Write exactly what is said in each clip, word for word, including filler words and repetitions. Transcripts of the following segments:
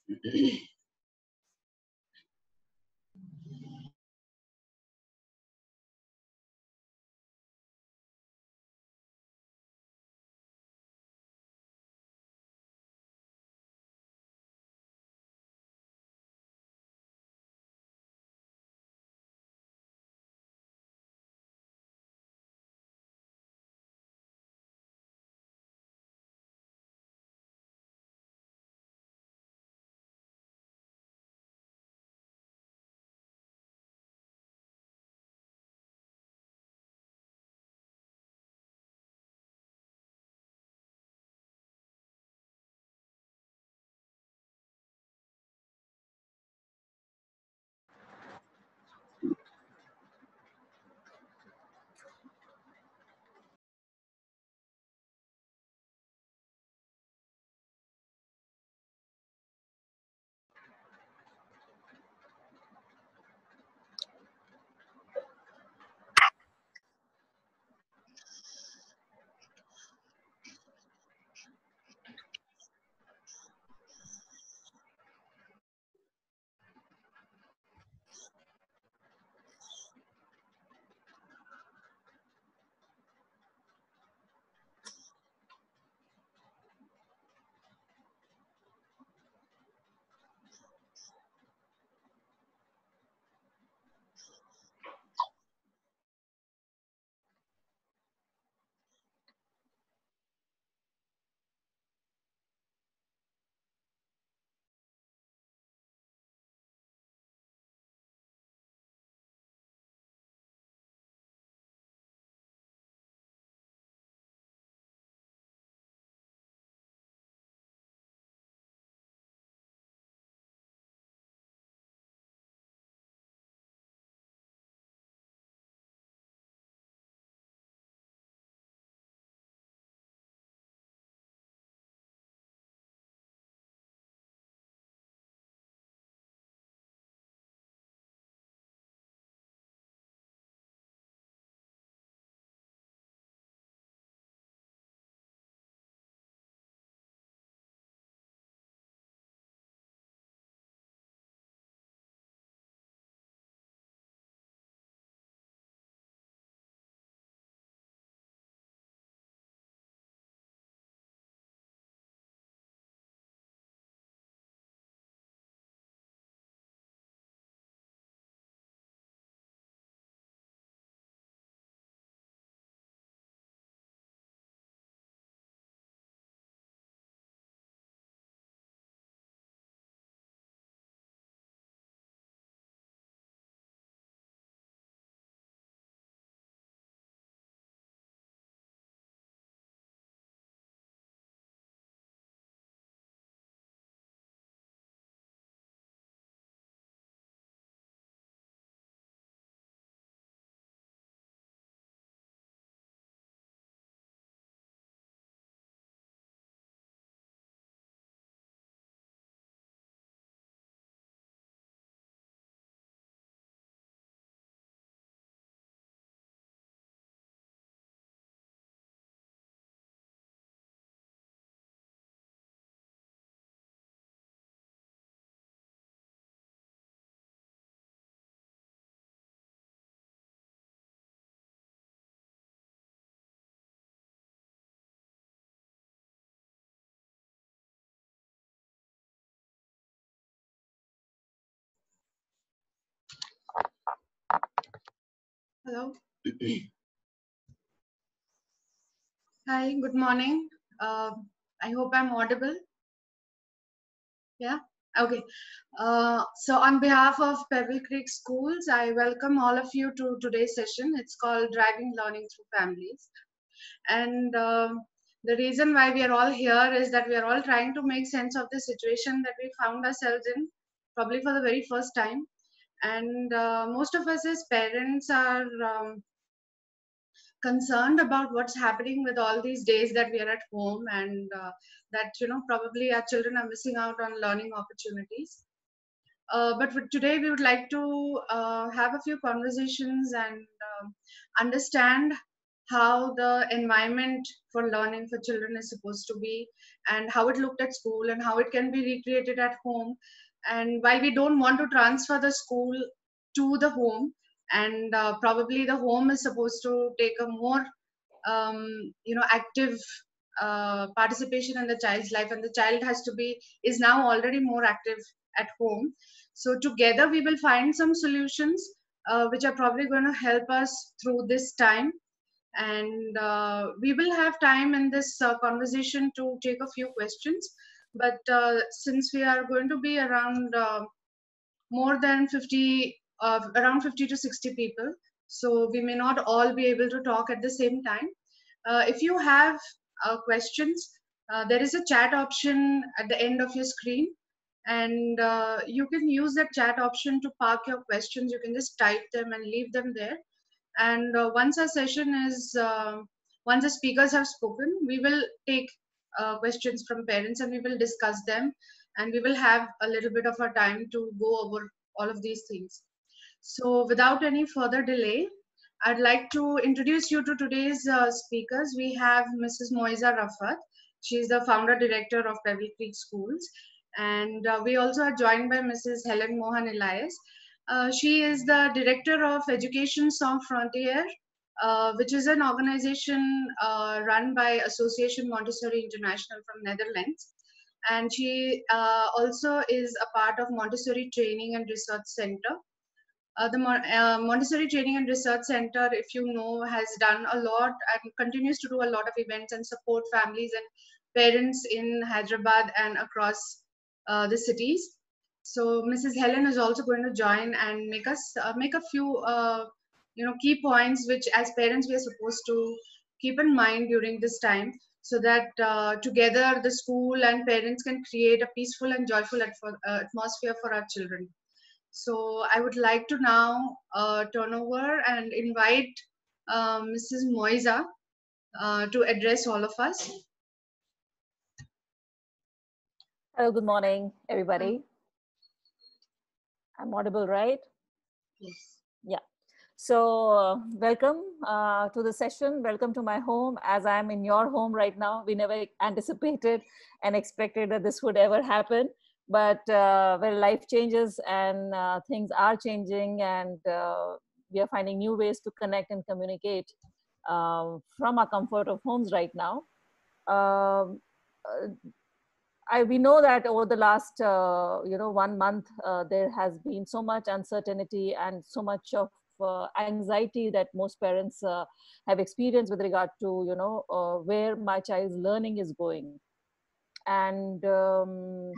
Hello. Hi, good morning. Uh, I hope I'm audible. Yeah, okay. Uh, so on behalf of Pebble Creek Schools, I welcome all of you to today's session. It's called Driving Learning Through Families. And um, the reason why we are all here is that we are all trying to make sense of the situation that we found ourselves in, probably for the very first time. And uh, most of us as parents are um, concerned about what's happening with all these days that we are at home, and uh, that you know probably our children are missing out on learning opportunities. Uh, but for today we would like to uh, have a few conversations and um, understand how the environment for learning for children is supposed to be, and how it looked at school, and how it can be recreated at home. And while we don't want to transfer the school to the home, and uh, probably the home is supposed to take a more um, you know active uh, participation in the child's life, and the child has to be is now already more active at home. So together we will find some solutions uh, which are probably going to help us through this time. And uh, we will have time in this uh, conversation to take a few questions. But uh, since we are going to be around uh, more than fifty, uh, around fifty to sixty people, so we may not all be able to talk at the same time. Uh, if you have uh, questions, uh, there is a chat option at the end of your screen, and uh, you can use that chat option to park your questions. You can just type them and leave them there. And uh, once our session is, uh, once the speakers have spoken, we will take uh, questions from parents and we will discuss them. And we will have a little bit of a time to go over all of these things. So without any further delay, I'd like to introduce you to today's uh, speakers. We have Missus Moiza Rafat. She's the founder director of Pebble Creek Schools. And uh, we also are joined by Missus Helen Mohan Elias. Uh, she is the director of Education Sans Frontières, uh, which is an organization uh, run by Association Montessori International from Netherlands. And she uh, also is a part of Montessori Training and Research Center. Uh, the Mon- uh, Montessori Training and Research Center, if you know, has done a lot and continues to do a lot of events and support families and parents in Hyderabad and across uh, the cities. So Missus Helen is also going to join and make us uh, make a few uh, you know key points which as parents we are supposed to keep in mind during this time, so that uh, together the school and parents can create a peaceful and joyful atf- uh, atmosphere for our children. So I would like to now uh, turn over and invite uh, Missus Moiza uh, to address all of us. Hello, good morning, everybody. I'm audible, right? Yes. Yeah. So, uh, welcome uh, to the session. Welcome to my home, as I'm in your home right now. We never anticipated and expected that this would ever happen. But uh, well, life changes and uh, things are changing, and uh, we are finding new ways to connect and communicate um, from our comfort of homes right now. Um, uh, I, we know that over the last uh, you know one month uh, there has been so much uncertainty and so much of uh, anxiety that most parents uh, have experienced with regard to you know uh, where my child's learning is going. And um,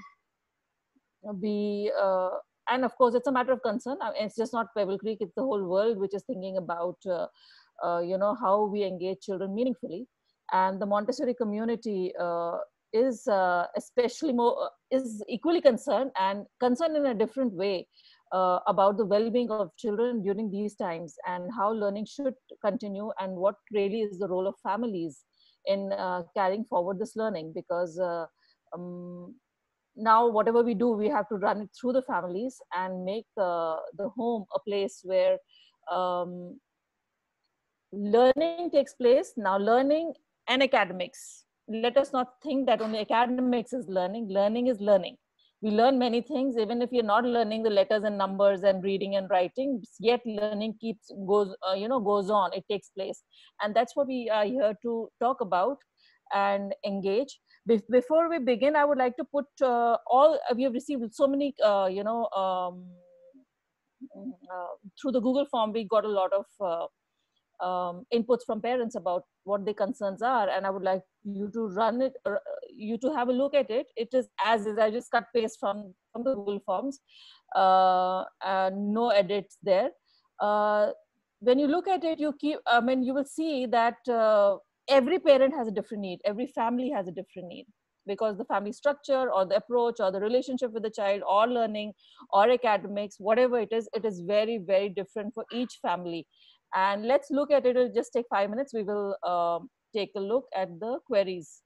we uh, and of course it's a matter of concern. I mean, it's just not Pebble Creek, it's the whole world which is thinking about uh, uh, you know how we engage children meaningfully. And the Montessori community uh, is uh, especially more uh, is equally concerned, and concerned in a different way uh, about the well-being of children during these times, and how learning should continue, and what really is the role of families in uh, carrying forward this learning. Because uh, um, now whatever we do, we have to run it through the families and make uh, the home a place where um, learning takes place. Now learning and academics, let us not think that only academics is learning. Learning is learning. We learn many things even if you're not learning the letters and numbers and reading and writing, yet learning keeps goes uh, you know goes on, it takes place. And that's what we are here to talk about and engage. Be- before we begin, I would like to put uh, all we have received so many uh, you know um, uh, through the Google form. We got a lot of uh, um, inputs from parents about what their concerns are, and I would like you to run it, or you to have a look at it. It is as is. I just cut paste from from the Google forms, uh, and no edits there. Uh, when you look at it, you keep. I mean, you will see that uh, every parent has a different need. Every family has a different need, because the family structure or the approach or the relationship with the child or learning or academics, whatever it is, it is very, very different for each family. And let's look at it. It'll just take five minutes. We will um, take a look at the queries.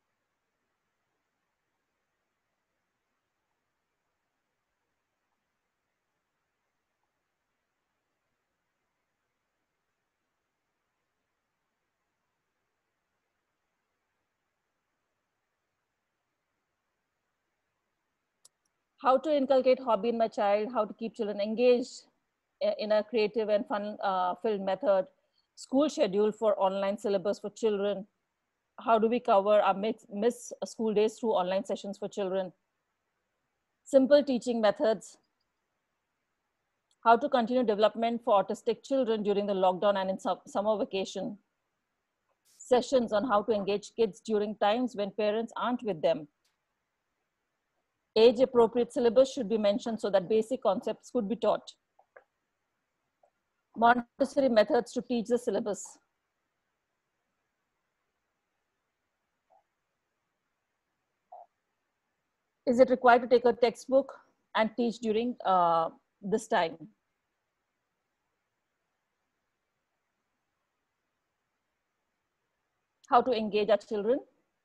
how to inculcate hobby in my child, how to keep children engaged in a creative and fun uh, filled method, school schedule for online syllabus for children, how do we cover our mix, miss school days through online sessions for children, simple teaching methods, how to continue development for autistic children during the lockdown and in summer vacation, sessions on how to engage kids during times when parents aren't with them. Age appropriate syllabus should be mentioned so that basic concepts could be taught. Montessori methods to teach the syllabus. Is it required to take a textbook and teach during uh, this time? How to engage our children?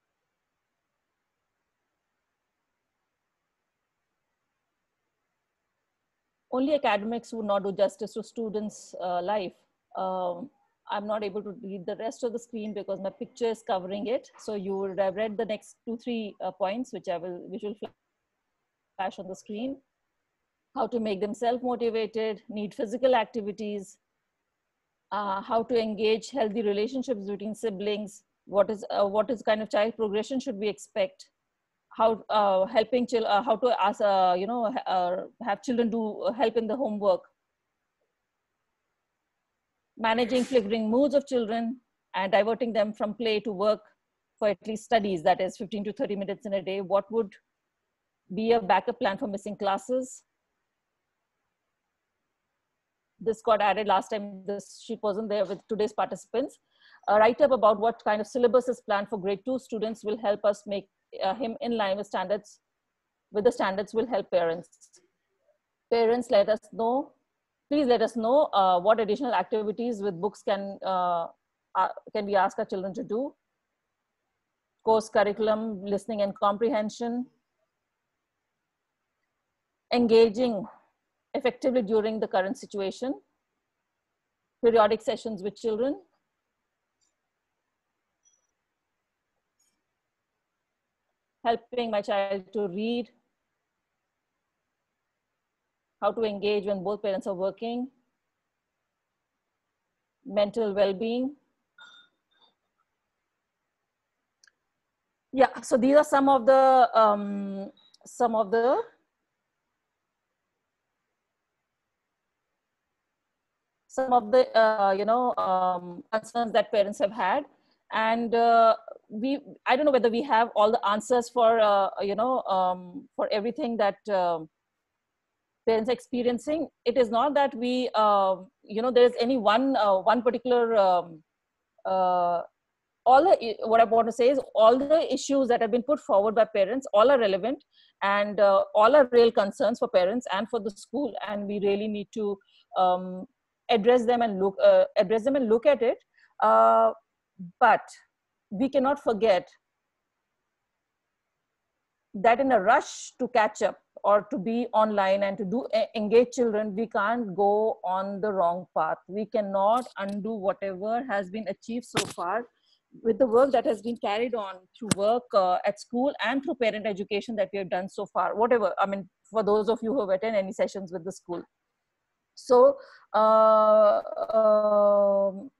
Only academics would not do justice to students' uh, life. Um, I'm not able to read the rest of the screen because my picture is covering it. So you would have read the next two, three uh, points, which I will, which will flash on the screen. How to make them self-motivated, need physical activities, uh, how to engage healthy relationships between siblings, what is, uh, what is kind of child progression should we expect, how uh, helping children, uh, how to ask, uh, you know, uh, have children do help in the homework, managing flickering moods of children and diverting them from play to work for at least studies, that is fifteen to thirty minutes in a day. What would be a backup plan for missing classes? This got added last time this sheet wasn't there with today's participants. A write-up about what kind of syllabus is planned for grade two students will help us make uh, him in line with standards, with the standards will help parents. Parents, let us know, please let us know uh, what additional activities with books can, uh, uh, can we ask our children to do. Course curriculum, listening and comprehension, engaging effectively during the current situation, periodic sessions with children, helping my child to read, how to engage when both parents are working, mental well-being. Yeah, so these are some of the, um, some of the some of the, uh, you know, um, concerns that parents have had. And uh, we, I don't know whether we have all the answers for, uh, you know, um, for everything that uh, parents are experiencing. It is not that we, uh, you know, there is any one, uh, one particular, um, uh, all the, what I want to say is all the issues that have been put forward by parents, all are relevant and uh, all are real concerns for parents and for the school. And we really need to um, address them and look, uh, address them and look at it. Uh, but we cannot forget that in a rush to catch up or to be online and to do uh, engage children, we can't go on the wrong path. We cannot undo whatever has been achieved so far with the work that has been carried on through work uh, at school and through parent education that we have done so far, whatever, I mean, for those of you who have attended any sessions with the school. So, uh, um,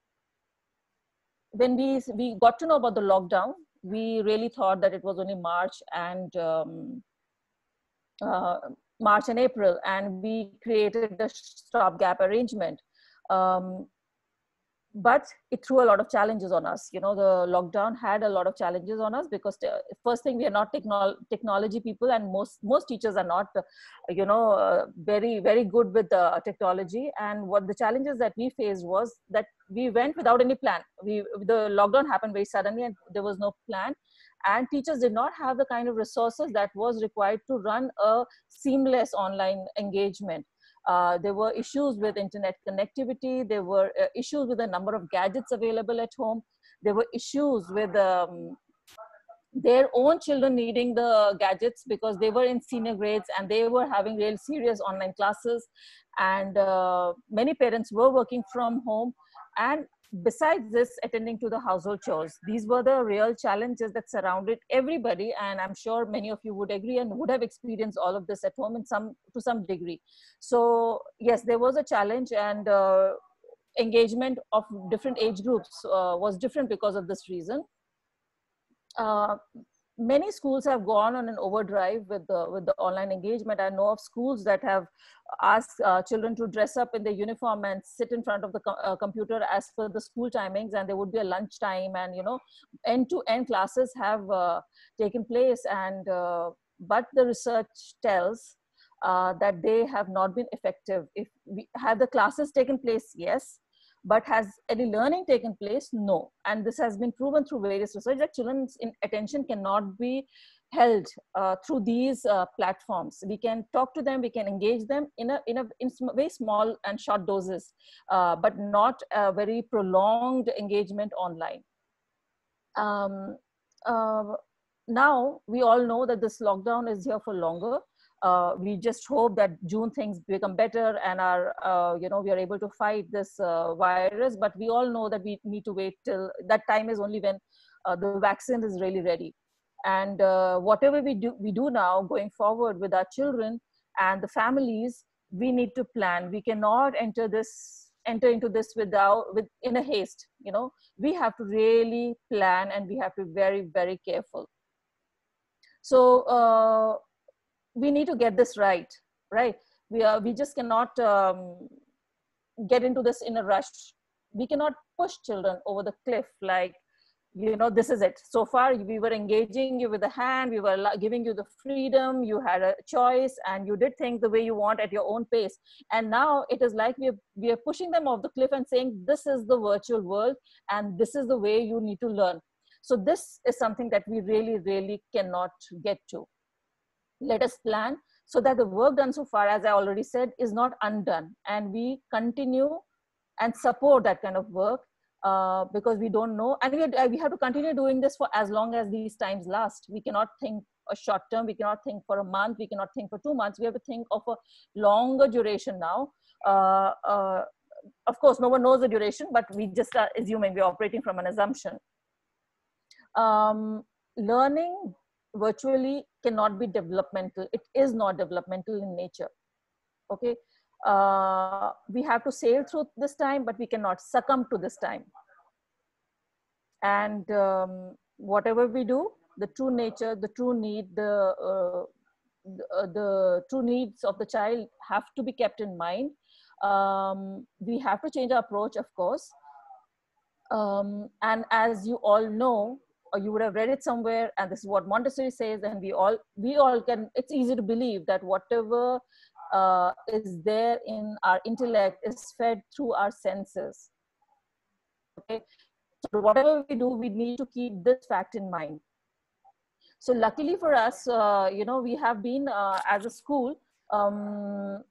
when we, we got to know about the lockdown, we really thought that it was only March and um, uh, March and April, and we created a stopgap arrangement. Um, but it threw a lot of challenges on us. You know, the lockdown had a lot of challenges on us because uh, first thing, we are not technol technology people, and most most teachers are not, uh, you know, uh, very very good with uh, technology. And what the challenges that we faced was that we went without any plan. We the lockdown happened very suddenly, and there was no plan, and teachers did not have the kind of resources that was required to run a seamless online engagement. Uh, there were issues with internet connectivity. There were uh, issues with the number of gadgets available at home. There were issues with um, their own children needing the gadgets because they were in senior grades and they were having real serious online classes. And uh, many parents were working from home. And besides this, attending to the household chores. These were the real challenges that surrounded everybody, and I'm sure many of you would agree and would have experienced all of this at home in some to some degree. So yes, there was a challenge, and uh, engagement of different age groups uh, was different because of this reason. Uh, many schools have gone on an overdrive with the with the online engagement. I know of schools that have asked uh, children to dress up in their uniform and sit in front of the co uh, computer as per the school timings, and there would be a lunch time, and you know, end-to-end classes have uh, taken place. And uh, but the research tells uh, that they have not been effective. If we have the classes taken place, yes, but has any learning taken place? No. And this has been proven through various research that children's attention cannot be held uh, through these uh, platforms. We can talk to them, we can engage them in a, in a in very small and short doses, uh, but not a very prolonged engagement online. Um, uh, now, we all know that this lockdown is here for longer. Uh, we just hope that June things become better and are, uh, you know, we are able to fight this uh, virus. But we all know that we need to wait till that time is only when uh, the vaccine is really ready. And uh, whatever we do, we do now going forward with our children and the families, we need to plan. We cannot enter this, enter into this without, with in a haste. You know, we have to really plan, and we have to be very, very careful. So. Uh, we need to get this right, right? We are, we just cannot um, get into this in a rush. We cannot push children over the cliff like, you know, this is it. So far, we were engaging you with the hand, we were giving you the freedom, you had a choice, and you did things the way you want at your own pace. And now it is like we are, we are pushing them off the cliff and saying, this is the virtual world, and this is the way you need to learn. So this is something that we really, really cannot get to. Let us plan so that the work done so far, as I already said, is not undone, and we continue and support that kind of work uh, because we don't know, and we, we have to continue doing this for as long as these times last. We cannot think a short term, we cannot think for a month, we cannot think for two months, we have to think of a longer duration now. Uh, uh, of course, no one knows the duration, but we just are assuming, we're operating from an assumption. Um, learning virtually cannot be developmental. It is not developmental in nature. Okay, uh, we have to sail through this time, but we cannot succumb to this time. And um, whatever we do, the true nature, the true need, the, uh, the, uh, the true needs of the child have to be kept in mind. Um, we have to change our approach, of course. Um, and as you all know, or you would have read it somewhere, and this is what Montessori says, and we all we all can, it's easy to believe that whatever uh, is there in our intellect is fed through our senses. Okay, so whatever we do, we need to keep this fact in mind. So luckily for us, uh, you know, we have been uh, as a school um,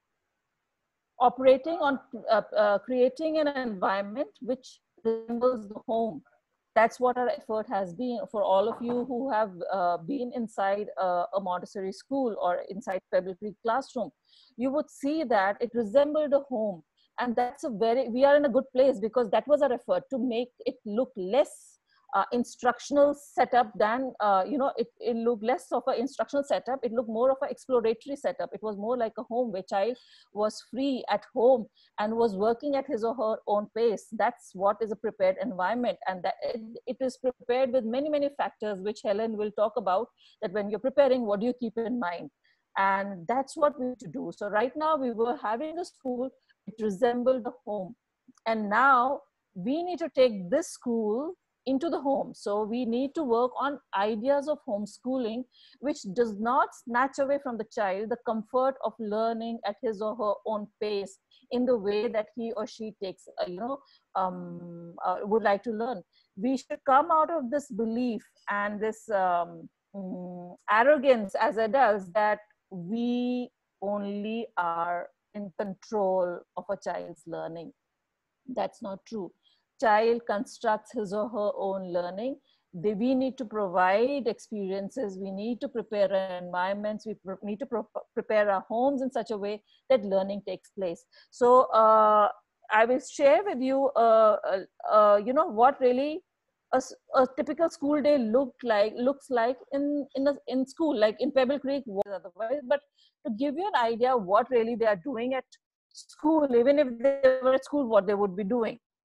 operating on uh, uh, creating an environment which resembles the home. That's what our effort has been. For all of you who have uh, been inside uh, a Montessori school or inside Pebble Creek classroom, you would see that it resembled a home. And that's a very, we are in a good place because that was our effort, to make it look less uh, instructional setup than, uh, you know, it, it looked less of an instructional setup. It looked more of an exploratory setup. It was more like a home where child was free at home and was working at his or her own pace. That's what is a prepared environment. And that it, it is prepared with many, many factors, which Helen will talk about, that when you're preparing, what do you keep in mind? And that's what we need to do. So right now we were having a school, it resembled a home. And now we need to take this school into the home. So we need to work on ideas of homeschooling, which does not snatch away from the child the comfort of learning at his or her own pace in the way that he or she takes, uh, you know, um, uh, would like to learn. We should come out of this belief and this um, um, arrogance as adults that we only are in control of a child's learning. That's not true. Child constructs his or her own learning. They, we need to provide experiences. We need to prepare our environments. We pr need to pro prepare our homes in such a way that learning takes place. So uh, I will share with you, uh, uh, uh, you know, what really a, a typical school day looked like, looks like in in a, in school, like in Pebble Creek, otherwise. But to give you an idea of what really they are doing at school, even if they were at school, what they would be doing.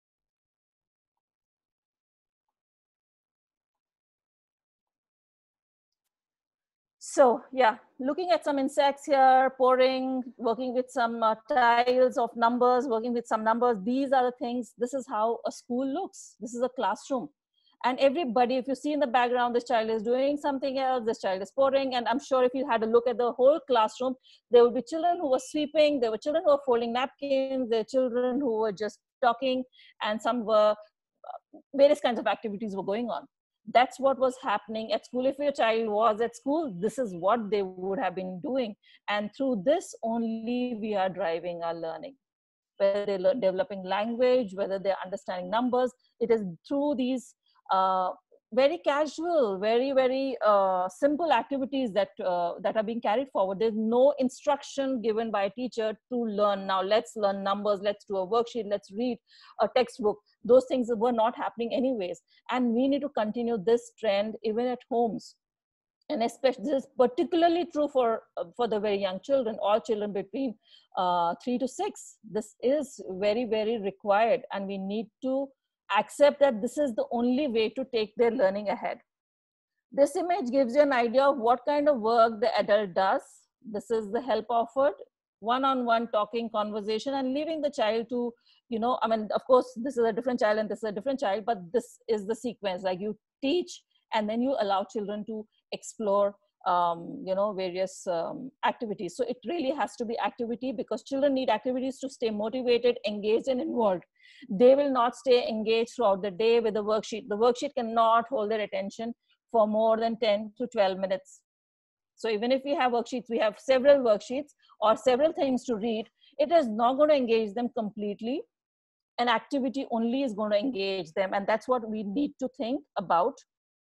So yeah, looking at some insects here, pouring, working with some uh, tiles of numbers, working with some numbers. These are the things, this is how a school looks. This is a classroom. And everybody, if you see in the background, this child is doing something else, this child is pouring. And I'm sure if you had a look at the whole classroom, there would be children who were sweeping, there were children who were folding napkins, there were children who were just talking, and some were, various kinds of activities were going on. That's what was happening at school. If your child was at school, this is what they would have been doing. And through this only we are driving our learning. Whether they're developing language, whether they're understanding numbers, it is through these uh, very casual, very, very uh, simple activities that, uh, that are being carried forward. There's no instruction given by a teacher to learn. Now let's learn numbers, let's do a worksheet, let's read a textbook. Those things were not happening anyways. And we need to continue this trend even at homes. And especially this is particularly true for uh, for the very young children, all children between uh, three to six. This is very, very required, and we need to accept that this is the only way to take their learning ahead. This image gives you an idea of what kind of work the adult does. This is the help offered, one-on-one talking, conversation, and leaving the child to, you know, I mean, of course, this is a different child and this is a different child, but this is the sequence. Like you teach and then you allow children to explore, um, you know, various um, activities. So it really has to be activity, because children need activities to stay motivated, engaged, and involved. They will not stay engaged throughout the day with the worksheet. The worksheet cannot hold their attention for more than ten to twelve minutes. So even if we have worksheets, we have several worksheets or several things to read, it is not going to engage them completely. An activity only is going to engage them. And that's what we need to think about.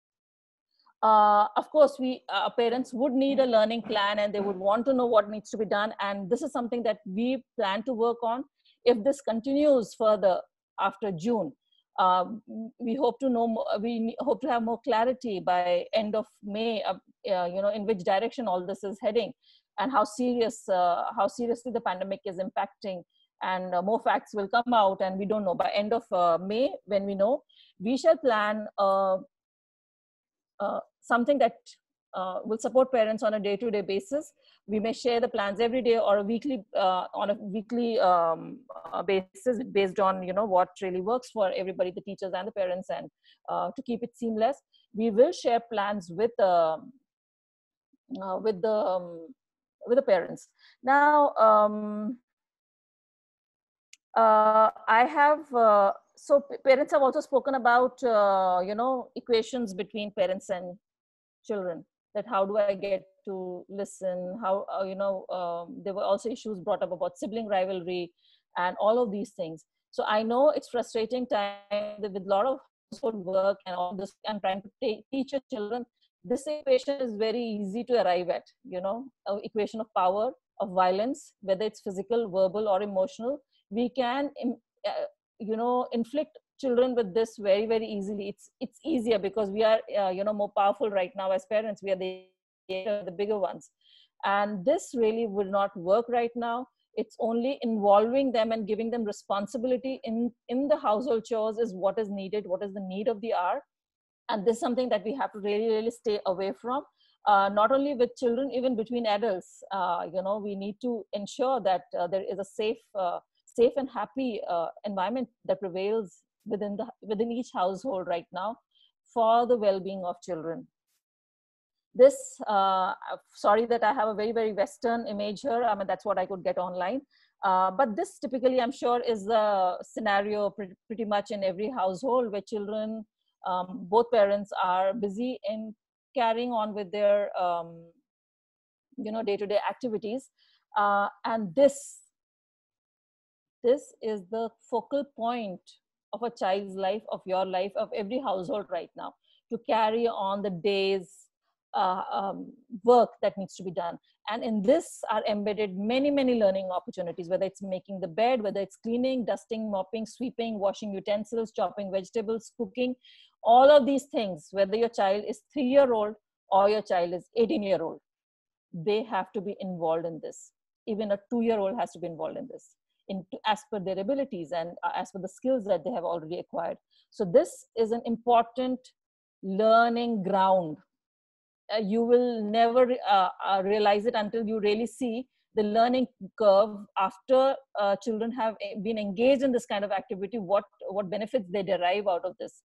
Uh, of course, we uh, parents would need a learning plan, and they would want to know what needs to be done. And this is something that we plan to work on. If this continues further after June, uh, we hope to know more, we hope to have more clarity by end of May, uh, uh, you know, in which direction all this is heading, and how serious, uh, how seriously the pandemic is impacting. And uh, more facts will come out, and we don't know. By end of uh, May, when we know, we shall plan uh, uh, something that uh, will support parents on a day-to-day basis. We may share the plans every day or a weekly, uh, on a weekly um, uh, basis, based on, you know, what really works for everybody, the teachers and the parents, and uh, to keep it seamless. We will share plans with uh, uh, with the um, with the parents. Now, um, uh, I have uh, so parents have also spoken about uh, you know, equations between parents and children, that how do I get to listen, how uh, you know, um, there were also issues brought up about sibling rivalry and all of these things. So I know it's frustrating time with a lot of household work and all this, and trying to take, teach your children. This equation is very easy to arrive at, you know, an equation of power, of violence, whether it's physical, verbal, or emotional. We can uh, you know, inflict children with this very, very easily. It's it's easier because we are uh, you know, more powerful right now as parents. We are the, the bigger ones, and this really would not work right now. It's only involving them and giving them responsibility in in the household chores is what is needed, what is the need of the hour. And this is something that we have to really, really stay away from. Uh, not only with children, even between adults. Uh, you know, we need to ensure that uh, there is a safe uh, safe and happy uh, environment that prevails within the within each household right now, for the well-being of children. This uh, sorry that I have a very, very Western image here. I mean, that's what I could get online, uh, but this typically, I'm sure, is the scenario pretty, pretty much in every household, where children, um, both parents are busy in carrying on with their um, you know, day-to-day activities, uh, and this this is the focal point of a child's life, of your life, of every household right now, to carry on the days uh, um, work that needs to be done. And in this are embedded many, many learning opportunities, whether it's making the bed, whether it's cleaning, dusting, mopping, sweeping, washing utensils, chopping vegetables, cooking, all of these things, whether your child is three year old or your child is eighteen year old, they have to be involved in this. Even a two year old has to be involved in this, in, as per their abilities and uh, as per the skills that they have already acquired. So this is an important learning ground. Uh, you will never uh, uh, realize it until you really see the learning curve after uh, children have been engaged in this kind of activity, what, what benefits they derive out of this.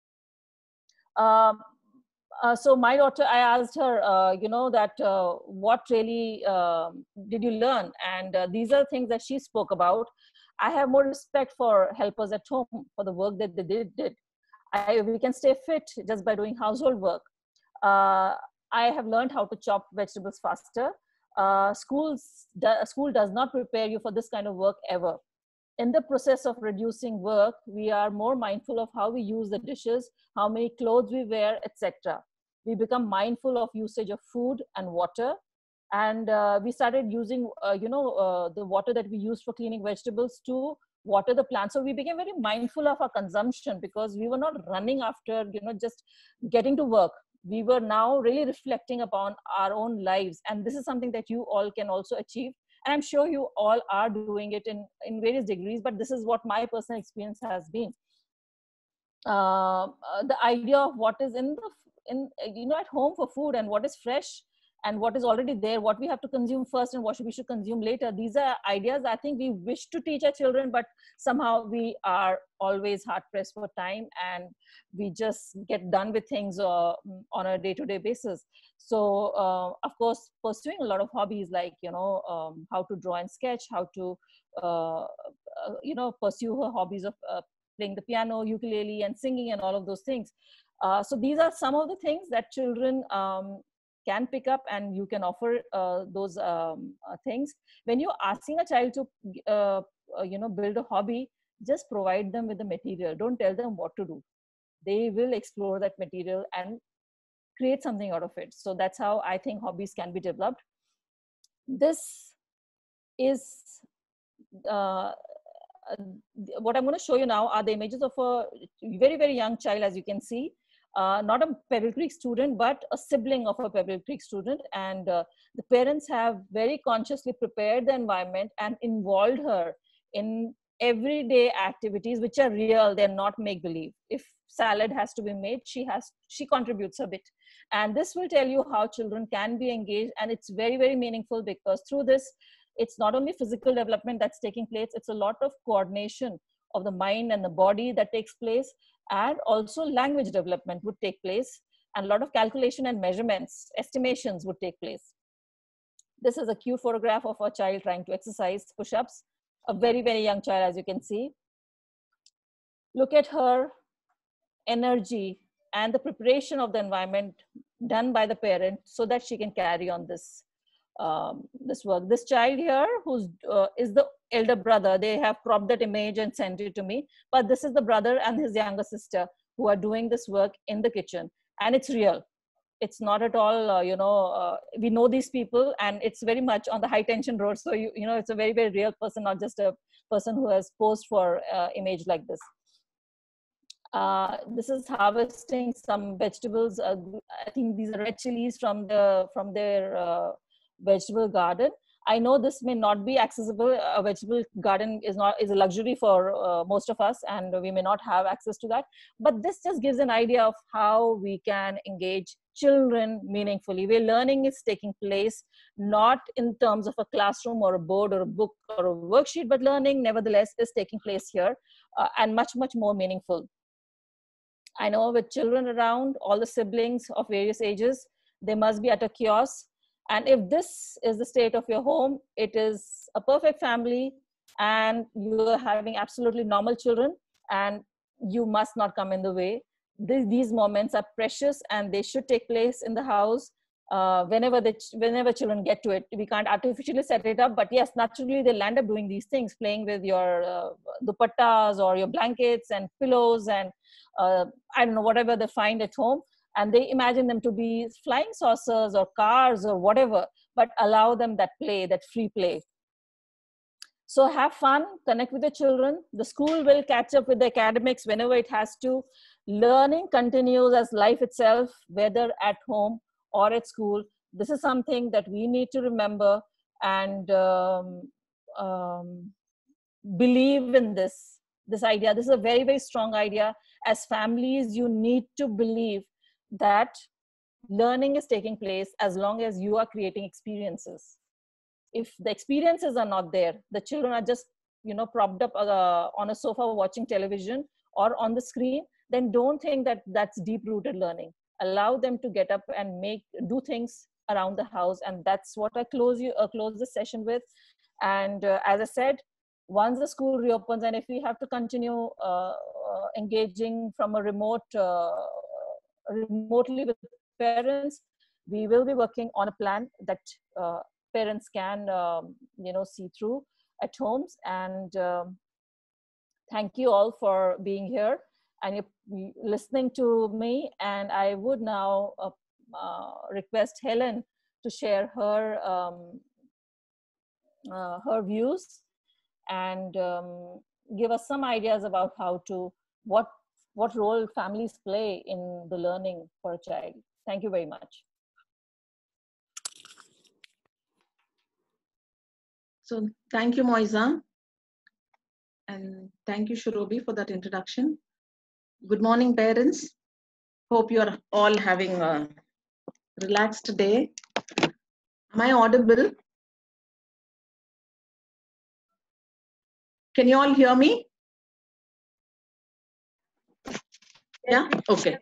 Um, uh, so my daughter, I asked her, uh, you know, that uh, what really um, did you learn? And uh, these are things that she spoke about. I have more respect for helpers at home for the work that they did. did. I, we can stay fit just by doing household work. Uh, I have learned how to chop vegetables faster. Uh, schools, do, school does not prepare you for this kind of work ever. In the process of reducing work, we are more mindful of how we use the dishes, how many clothes we wear, et cetera. We become mindful of usage of food and water. And uh, we started using, uh, you know, uh, the water that we use for cleaning vegetables to water the plants. So we became very mindful of our consumption because we were not running after, you know, just getting to work. We were now really reflecting upon our own lives. And this is something that you all can also achieve. And I'm sure you all are doing it in, in various degrees, but this is what my personal experience has been. Uh, uh, the idea of what is in the, in, you know, at home for food and what is fresh and what is already there, what we have to consume first and what we should consume later. These are ideas I think we wish to teach our children, but somehow we are always hard pressed for time and we just get done with things uh, on a day-to-day basis. So uh, of course, pursuing a lot of hobbies like, you know, um, how to draw and sketch, how to, uh, uh, you know, pursue her hobbies of uh, playing the piano, ukulele and singing and all of those things. Uh, so these are some of the things that children um, can pick up and you can offer uh, those um, uh, things. When you're asking a child to, uh, uh, you know, build a hobby, just provide them with the material. Don't tell them what to do. They will explore that material and create something out of it. So that's how I think hobbies can be developed. This is, uh, what I'm going to show you now are the images of a very, very young child, as you can see. Uh, not a Pebble Creek student, but a sibling of a Pebble Creek student. And uh, the parents have very consciously prepared the environment and involved her in everyday activities, which are real. They're not make-believe. If salad has to be made, she has, she contributes a bit. And this will tell you how children can be engaged. And it's very, very meaningful because through this, it's not only physical development that's taking place, it's a lot of coordination of the mind and the body that takes place. And also language development would take place, and a lot of calculation and measurements, estimations would take place. This is a cute photograph of a child trying to exercise push-ups, a very, very young child, as you can see. Look at her energy and the preparation of the environment done by the parent so that she can carry on this, um, this work. This child here who's uh, is the elder brother. They have cropped that image and sent it to me, but this is the brother and his younger sister who are doing this work in the kitchen, and it's real. It's not at all, uh, you know, uh, we know these people and it's very much on the high tension road. So, you, you know, it's a very, very real person, not just a person who has posed for uh, image like this. Uh, this is harvesting some vegetables. Uh, I think these are red chilies from the from their uh, vegetable garden. I know this may not be accessible. A vegetable garden is not is a luxury for uh, most of us, and we may not have access to that. But this just gives an idea of how we can engage children meaningfully. Where learning is taking place, not in terms of a classroom or a board or a book or a worksheet, but learning nevertheless is taking place here, uh, and much, much more meaningful. I know with children around, all the siblings of various ages, they must be at a kiosk. And if this is the state of your home, it is a perfect family and you're having absolutely normal children, and you must not come in the way. These, these moments are precious and they should take place in the house uh, whenever, the, whenever children get to it. We can't artificially set it up, but yes, naturally they'll end up doing these things, playing with your uh, dupattas or your blankets and pillows and uh, I don't know, whatever they find at home. and they imagine them to be flying saucers or cars or whatever, but allow them that play, that free play. So have fun, connect with the children. The school will catch up with the academics whenever it has to. Learning continues as life itself, whether at home or at school. This is something that we need to remember and um, um, believe in this, this idea. This is a very, very strong idea. As families, you need to believe that learning is taking place as long as you are creating experiences. If the experiences are not there, the children are just, you know, propped up uh, on a sofa watching television or on the screen, then don't think that that's deep-rooted learning. Allow them to get up and make, do things around the house. And that's what I close you, uh, close this session with. And uh, as I said, once the school reopens, and if we have to continue uh, uh, engaging from a remote, uh, remotely with parents, we will be working on a plan that uh, parents can, um, you know, see through at homes. And um, thank you all for being here and you're listening to me. And I would now uh, uh, request Helen to share her um, uh, her views and um, give us some ideas about how to, what, what role families play in the learning for a child. Thank you very much. So thank you, Moiza. And thank you, Shurobi, for that introduction. Good morning, parents. Hope you are all having a relaxed day. Am I audible? Can you all hear me? Yeah, okay.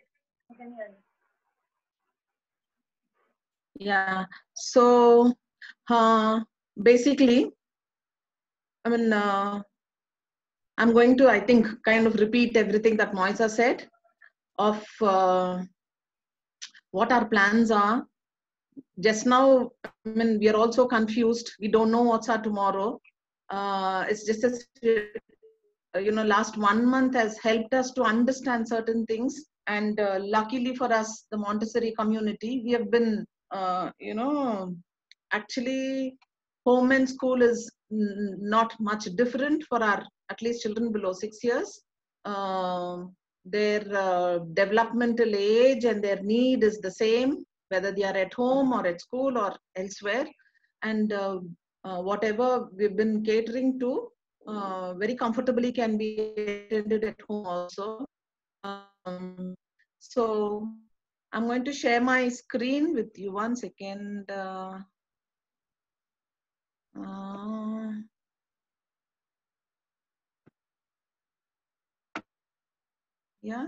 Yeah, so uh, basically, I mean, uh, I'm going to, I think, kind of repeat everything that Moiza said of uh, what our plans are. Just now, I mean, we are also confused. We don't know what's our tomorrow. Uh, it's just as, you know, last one month has helped us to understand certain things. And uh, luckily for us, the Montessori community, we have been, uh, you know, actually home and school is not much different for our, at least children below six years. Uh, their uh, developmental age and their need is the same, whether they are at home or at school or elsewhere. And uh, uh, whatever we've been catering to, uh, very comfortably can be attended at home also. Um, so I'm going to share my screen with you. One second. Uh, uh, yeah.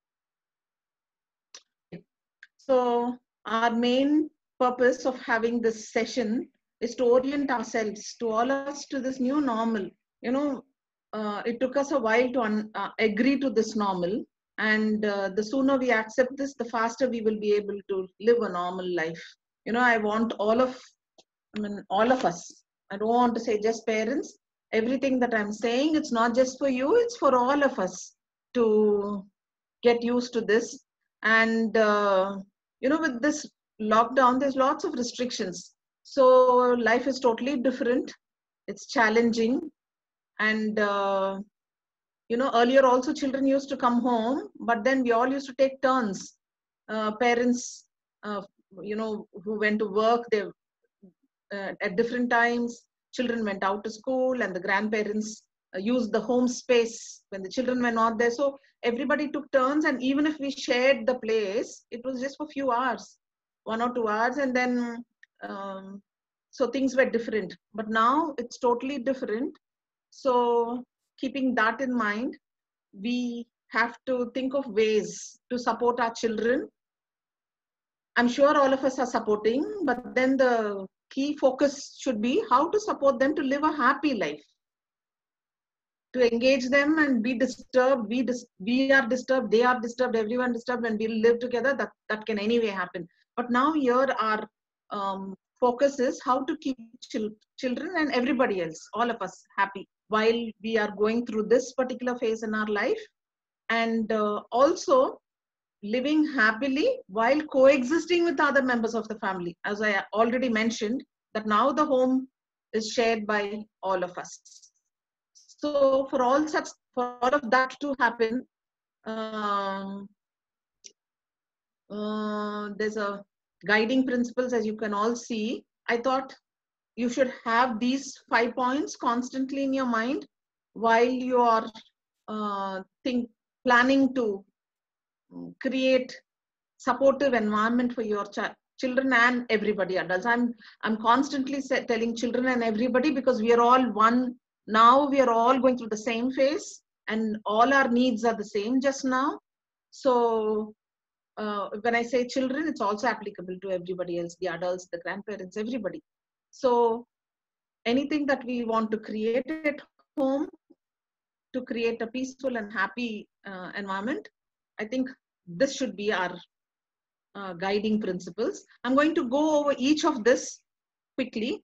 So our main purpose of having this session is to orient ourselves, to all of us, to this new normal. You know, uh, it took us a while to un, uh, agree to this normal. And uh, the sooner we accept this, the faster we will be able to live a normal life. You know, I want all of, I mean, all of us. I don't want to say just parents. Everything that I'm saying, it's not just for you, it's for all of us to get used to this. And, uh, you know, with this lockdown, there's lots of restrictions. So life is totally different. It's challenging. And, uh, you know, earlier also children used to come home, but then we all used to take turns. Uh, parents, uh, you know, who went to work, they uh, at different times, children went out to school and the grandparents uh, used the home space when the children were not there. So everybody took turns, and even if we shared the place, it was just for a few hours, one or two hours, and then um, so things were different. But now it's totally different. So keeping that in mind, we have to think of ways to support our children. I'm sure all of us are supporting, but then the key focus should be how to support them to live a happy life. To engage them and be disturbed, we, dis we are disturbed, they are disturbed, everyone disturbed, and we live together, that, that can anyway happen. But now here our um, focus is how to keep chil children and everybody else, all of us, happy while we are going through this particular phase in our life. And uh, also living happily while coexisting with other members of the family. As I already mentioned, that now the home is shared by all of us. So for all such, for all of that to happen, um, uh, there's a guiding principles, as you can all see. I thought you should have these five points constantly in your mind while you are uh, think planning to create supportive environment for your ch- children and everybody adults. I'm I'm constantly say, telling children and everybody, because we are all one now. We are all going through the same phase, and all our needs are the same just now. So uh, when I say children, it's also applicable to everybody else, the adults, the grandparents, everybody. So anything that we want to create at home to create a peaceful and happy uh, environment, I think this should be our uh, guiding principles. I'm going to go over each of this quickly.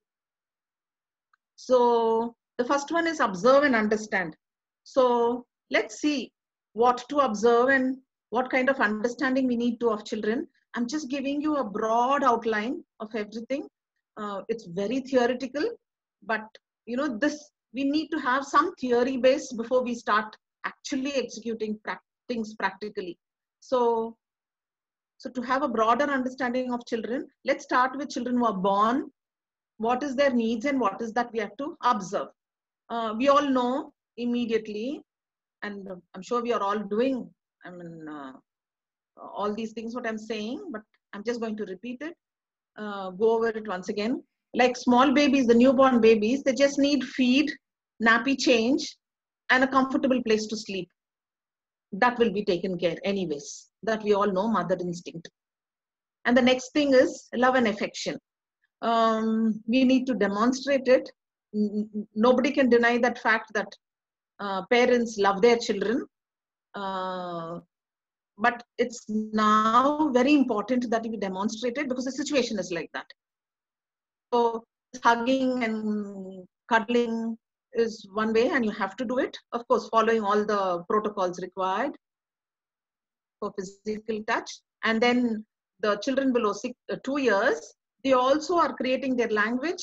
So the first one is observe and understand. So let's see what to observe and what kind of understanding we need to of children. I'm just giving you a broad outline of everything. Uh, it's very theoretical, but you know, this, we need to have some theory base before we start actually executing pra- things practically. So, so to have a broader understanding of children, let's start with children who are born. What is their needs and what is that we have to observe. Uh, we all know immediately, and I'm sure we are all doing, I mean, uh, all these things what I'm saying, but I'm just going to repeat it, uh, go over it once again. Like small babies, the newborn babies, they just need feed, nappy change, and a comfortable place to sleep. That will be taken care anyways. That we all know, mother instinct. And the next thing is love and affection. Um, we need to demonstrate it. Nobody can deny that fact that uh, parents love their children. Uh, but it's now very important that we demonstrate it because the situation is like that. So hugging and cuddling is one way, and you have to do it. Of course, following all the protocols required for physical touch. And then the children below six, uh, two years, they also are creating their language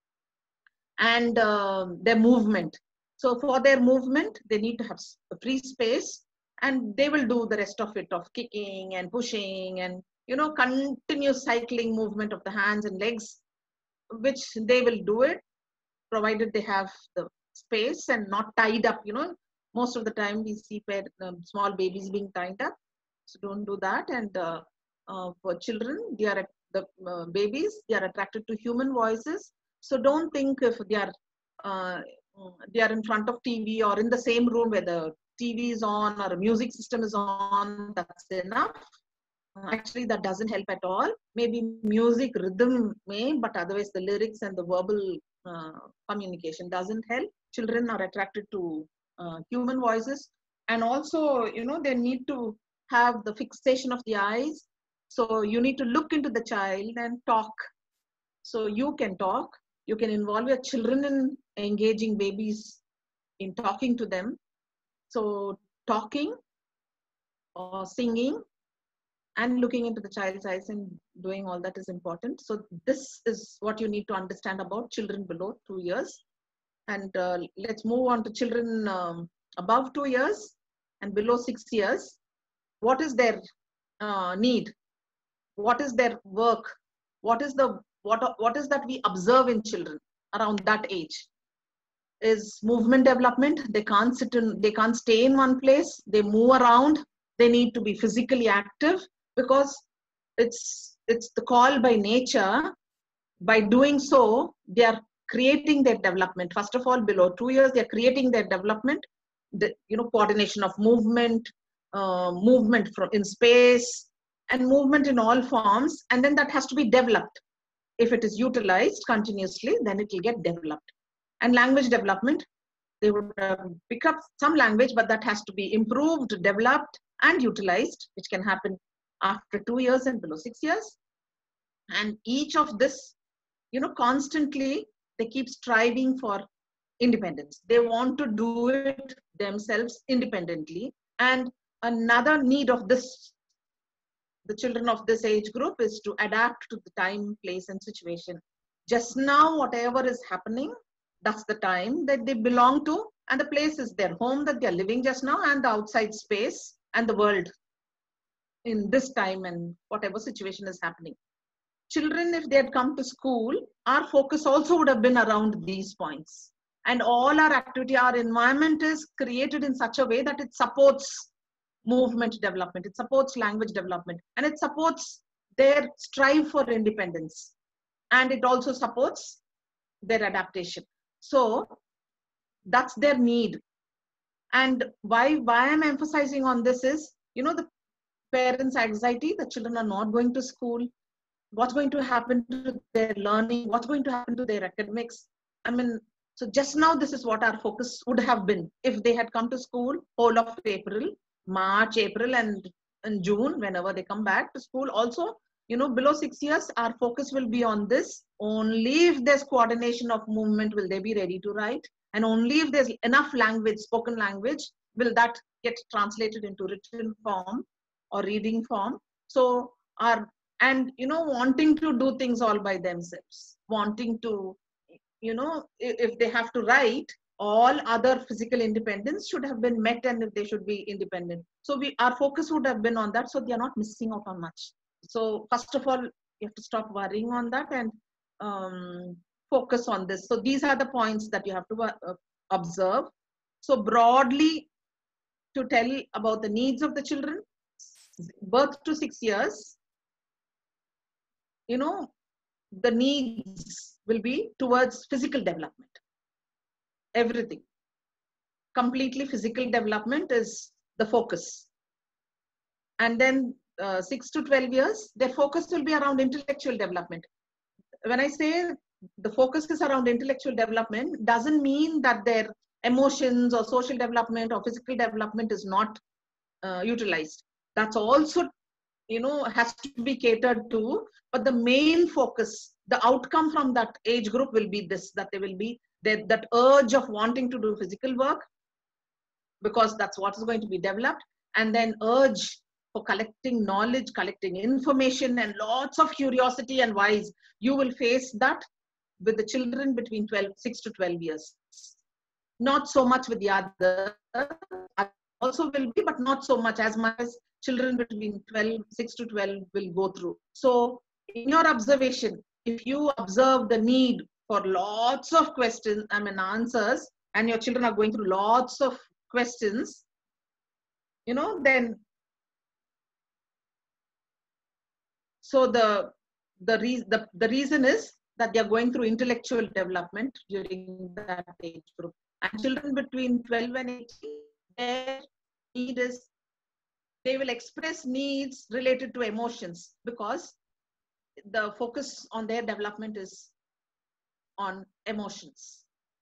and uh, their movement. So for their movement, they need to have free space, and they will do the rest of it of kicking and pushing and, you know, continuous cycling movement of the hands and legs, which they will do it, provided they have the space and not tied up. You know, most of the time we see pair, um, small babies being tied up. So don't do that. And uh, uh, for children, they are the uh, babies, they are attracted to human voices. So don't think if they are uh, they are in front of T V or in the same room where the T V is on or a music system is on, that's enough. Actually, that doesn't help at all. Maybe music rhythm may, but otherwise the lyrics and the verbal uh, communication doesn't help. Children are attracted to uh, human voices, and also, you know, they need to have the fixation of the eyes. So you need to look into the child and talk. So you can talk. You can involve your children in engaging babies in talking to them. So talking or singing and looking into the child's eyes and doing all that is important. So this is what you need to understand about children below two years. And uh, let's move on to children um, above two years and below six years. What is their uh, need? What is their work? What is the what, what is that we observe in children around that age? Is movement development. They can't sit in, they can't stay in one place. They move around. They need to be physically active, because it's it's the call by nature. By doing so, they are creating their development. First of all, below two years, they are creating their development. The, you know, coordination of movement, uh, movement from in space, and movement in all forms. And then that has to be developed. If it is utilized continuously, then it will get developed. And language development, they would uh, pick up some language, but that has to be improved, developed, and utilized, which can happen after two years and below six years. And each of this, you know, constantly, they keep striving for independence. They want to do it themselves independently. And another need of this the children of this age group is to adapt to the time, place, and situation. Just now, whatever is happening, that's the time that they belong to, and the place is their home that they're living just now, and the outside space and the world in this time and whatever situation is happening. Children, if they had come to school, our focus also would have been around these points. And all our activity, our environment is created in such a way that it supports movement development, it supports language development, and it supports their strive for independence. And it also supports their adaptation. So that's their need. And why, why I'm emphasizing on this is, you know, the parents' anxiety, the children are not going to school, what's going to happen to their learning, what's going to happen to their academics. I mean, so just now, this is what our focus would have been if they had come to school whole of April, March, April, and, and June, whenever they come back to school. Also, you know, below six years, our focus will be on this. Only if there's coordination of movement will they be ready to write. And only if there's enough language, spoken language, will that get translated into written form or reading form. So our, and, you know, wanting to do things all by themselves, wanting to, you know, if they have to write, all other physical independence should have been met, and if they should be independent. So we, our focus would have been on that, so they are not missing out on much. So first of all, you have to stop worrying on that and um, focus on this. So these are the points that you have to uh, observe. So broadly, to tell about the needs of the children, birth to six years, you know, the needs will be towards physical development. Everything. Completely physical development is the focus. And then uh, six to twelve years, their focus will be around intellectual development. When I say the focus is around intellectual development, doesn't mean that their emotions or social development or physical development is not uh, utilized. That's also, you know, has to be catered to, but the main focus, the outcome from that age group will be this, that they will be that, that urge of wanting to do physical work, because that's what is going to be developed, and then urge for collecting knowledge, collecting information, and lots of curiosity and wise. You will face that with the children between twelve, six to twelve years. Not so much with the other, also will be, but not so much, as much as children between twelve, six to twelve will go through. So in your observation, if you observe the need for lots of questions, I mean answers, and your children are going through lots of questions, you know, then so the the, re the the reason is that they are going through intellectual development during that age group. And children between twelve and eighteen, their need is, they will express needs related to emotions, because the focus on their development is on emotions.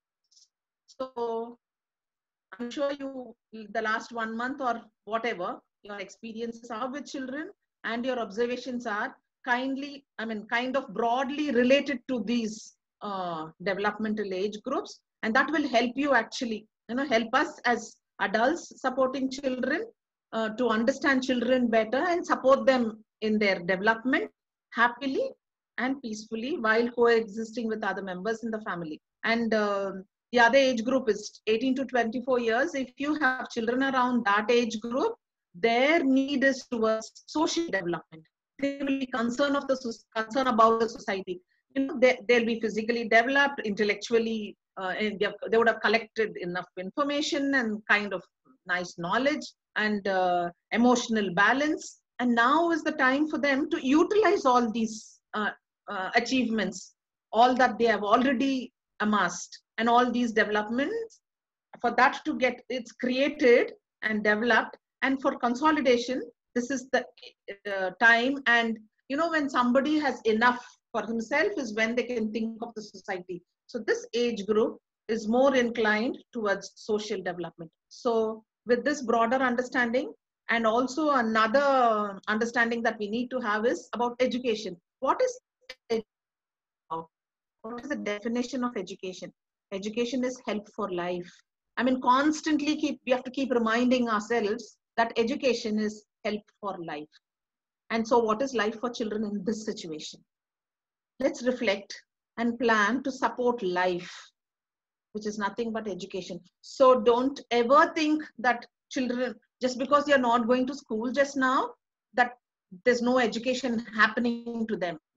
So I'm sure you, the last one month or whatever, your experiences are with children and your observations are kindly, I mean, kind of broadly related to these uh, developmental age groups. And that will help you actually, you know, help us as adults supporting children uh, to understand children better and support them in their development happily and peacefully while coexisting with other members in the family. And uh, the other age group is eighteen to twenty-four years. If you have children around that age group, their need is towards social development. They will be concerned of the concern about the society. You know, they, they'll be physically developed, intellectually, uh, and they, have, they would have collected enough information and kind of nice knowledge and uh, emotional balance. And now is the time for them to utilize all these uh, uh, achievements, all that they have already amassed, and all these developments, for that to get it's created and developed. And for consolidation, this is the uh, time. And you know, when somebody has enough for himself is when they can think of the society. So this age group is more inclined towards social development. So with this broader understanding, and also another understanding that we need to have is about education. What is education? What is the definition of education? Education is help for life. I mean, constantly keep, we have to keep reminding ourselves that education is help for life. And so what is life for children in this situation? Let's reflect and plan to support life, which is nothing but education. So don't ever think that children, just because you're not going to school just now, that there's no education happening to them.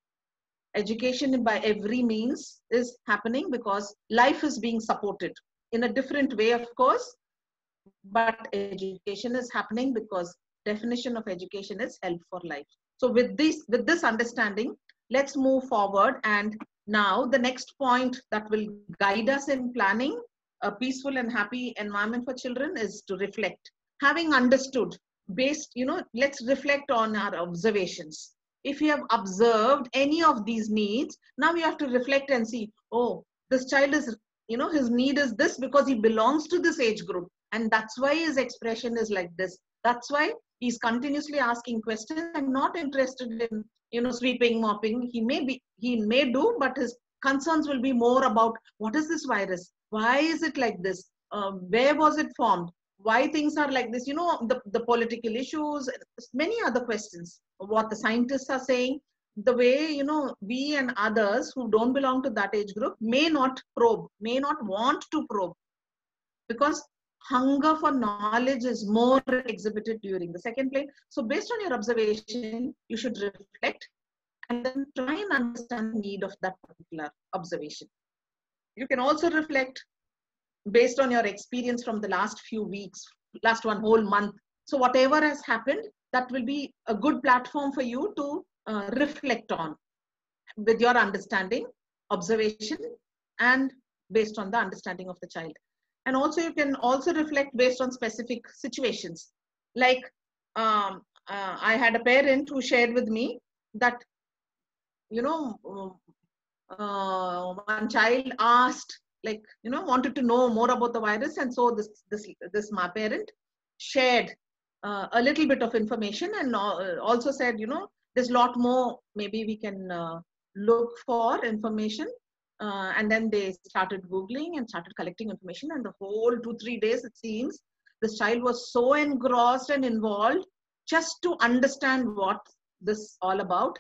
Education by every means is happening because life is being supported in a different way, of course, but education is happening because definition of education is help for life. So with this, with this understanding, let's move forward. And now the next point that will guide us in planning a peaceful and happy environment for children is to reflect. Having understood, based, you know, let's reflect on our observations. If you have observed any of these needs, now you have to reflect and see, oh, this child is, you know, his need is this because he belongs to this age group. And that's why his expression is like this. That's why he's continuously asking questions and not interested in, you know, sweeping, mopping. He may be, he may do, but his concerns will be more about what is this virus? Why is it like this? Uh, where was it formed? Why things are like this? You know, the, the political issues, many other questions, what the scientists are saying. The way, you know, we and others who don't belong to that age group may not probe, may not want to probe, because hunger for knowledge is more exhibited during the second plane. So based on your observation, you should reflect and then try and understand the need of that particular observation. You can also reflect based on your experience from the last few weeks, last one whole month. So whatever has happened, that will be a good platform for you to uh, reflect on with your understanding, observation, and based on the understanding of the child. And also you can also reflect based on specific situations. Like um, uh, I had a parent who shared with me that, you know, uh, one child asked, like, you know, wanted to know more about the virus. And so this, this, this my parent shared uh, a little bit of information and uh, also said, you know, there's a lot more, maybe we can uh, look for information. Uh, and then they started Googling and started collecting information. And the whole two, three days, it seems, this child was so engrossed and involved just to understand what this all about.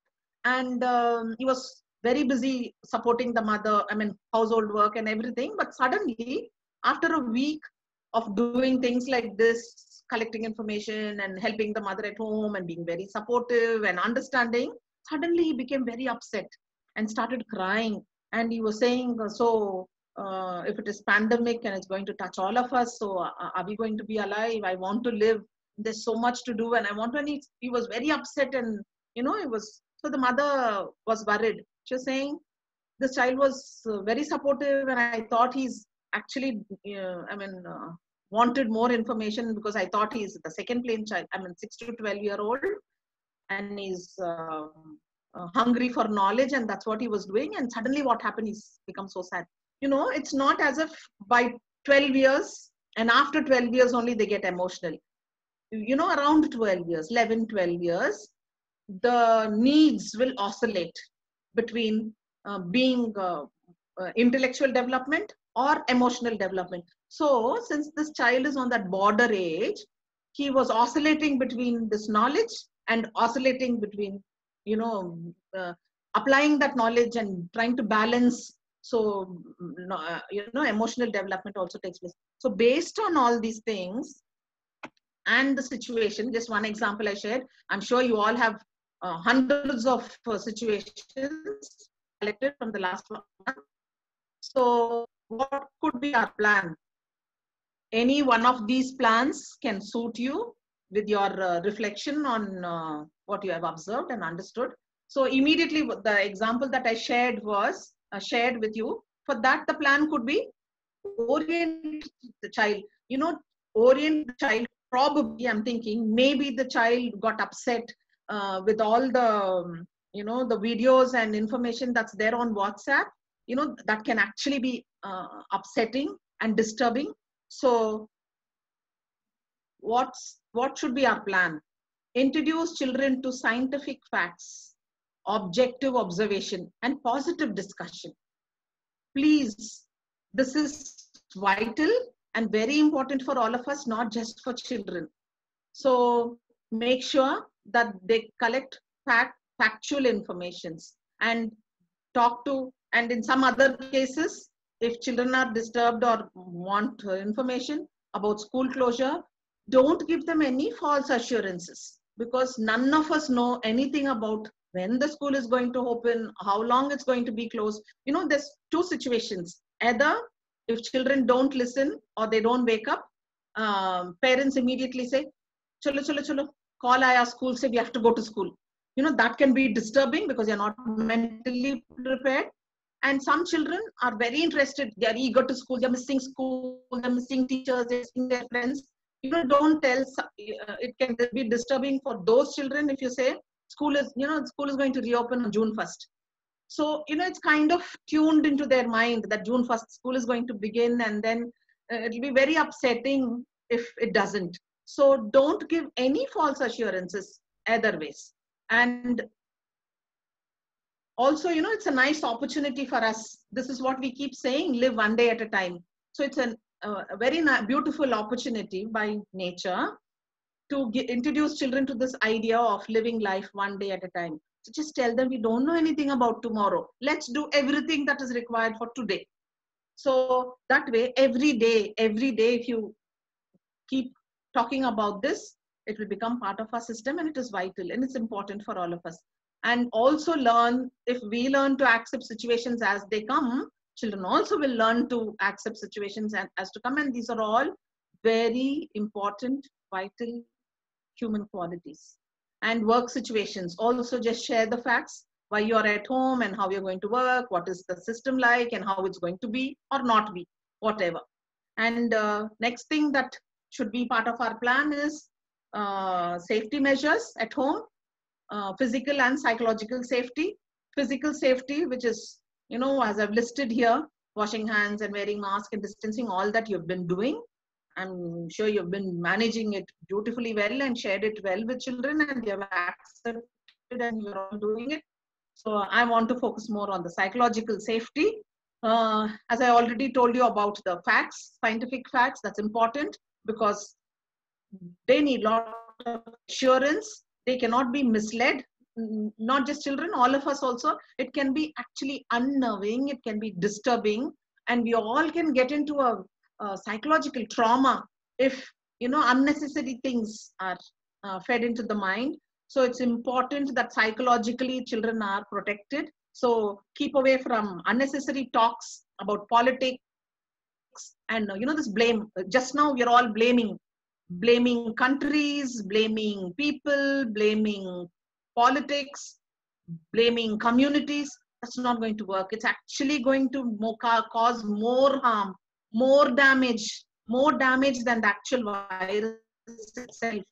And um, he was very busy supporting the mother, I mean, household work and everything. But suddenly, after a week of doing things like this, collecting information and helping the mother at home and being very supportive and understanding, suddenly he became very upset and started crying. And he was saying, so uh, if it is pandemic and it's going to touch all of us, so uh, are we going to be alive? I want to live. There's so much to do and I want to. And he, he was very upset and, you know, it was, so the mother was worried. She was saying, this child was very supportive and I thought he's actually, uh, I mean, uh, wanted more information because I thought he's the second plane child, I mean, six to twelve year old, and he's uh, uh, hungry for knowledge, and that's what he was doing. And suddenly what happened, he's become so sad. You know, it's not as if by twelve years and after twelve years only they get emotional. You know, around twelve years, eleven, twelve years, the needs will oscillate between uh, being uh, uh, intellectual development or emotional development. So since this child is on that border age, he was oscillating between this knowledge and oscillating between, you know, uh, applying that knowledge and trying to balance. So, uh, you know, emotional development also takes place. So based on all these things and the situation, just one example I shared, I'm sure you all have uh, hundreds of uh, situations collected from the last one month. So what could be our plan? Any one of these plans can suit you with your uh, reflection on uh, what you have observed and understood. So immediately the example that I shared was uh, shared with you. For that, the plan could be orient the child, you know, orient the child. Probably I'm thinking maybe the child got upset uh, with all the, um, you know, the videos and information that's there on WhatsApp. You know, that can actually be uh, upsetting and disturbing. So what's, what should be our plan? Introduce children to scientific facts, objective observation, and positive discussion. Please, this is vital and very important for all of us, not just for children. So make sure that they collect fact, factual informations and talk to, and in some other cases, if children are disturbed or want uh, information about school closure, don't give them any false assurances, because none of us know anything about when the school is going to open, how long it's going to be closed. You know, there's two situations. Either if children don't listen or they don't wake up, um, parents immediately say, chalo, chalo, chalo, call aaya school, say we have to go to school. You know, that can be disturbing because you're not mentally prepared. And some children are very interested. They're eager to school. They're missing school. They're missing teachers. They're missing their friends. You know, don't tell. It can be disturbing for those children if you say school is, you know, school is going to reopen on June first. So, you know, it's kind of tuned into their mind that June first school is going to begin, and then uh, it'll be very upsetting if it doesn't. So don't give any false assurances either ways. And also, you know, it's a nice opportunity for us. This is what we keep saying, live one day at a time. So it's an, uh, a very beautiful opportunity by nature to get, introduce children to this idea of living life one day at a time. So just tell them we don't know anything about tomorrow. Let's do everything that is required for today. So that way, every day, every day, if you keep talking about this, it will become part of our system, and it is vital and it's important for all of us. And also learn, if we learn to accept situations as they come, children also will learn to accept situations as to come. And these are all very important, vital human qualities. And work situations, also just share the facts, why you're at home and how you're going to work, what is the system like and how it's going to be or not be, whatever. And uh, next thing that should be part of our plan is uh, safety measures at home. Uh, physical and psychological safety. Physical safety, which is, you know, as I've listed here, washing hands and wearing mask and distancing, all that you've been doing. I'm sure you've been managing it beautifully well and shared it well with children, and you have accepted and you're all doing it. So I want to focus more on the psychological safety. Uh, as I already told you about the facts, scientific facts, that's important because they need a lot of assurance. They cannot be misled, not just children, all of us also. It can be actually unnerving, it can be disturbing, and we all can get into a, a psychological trauma if, you know, unnecessary things are uh, fed into the mind. So it's important that psychologically children are protected. So keep away from unnecessary talks about politics and, you know, this blame. Just now we're all blaming blaming countries, blaming people, blaming politics, blaming communities. That's not going to work. It's actually going to cause more harm, more damage, more damage than the actual virus itself.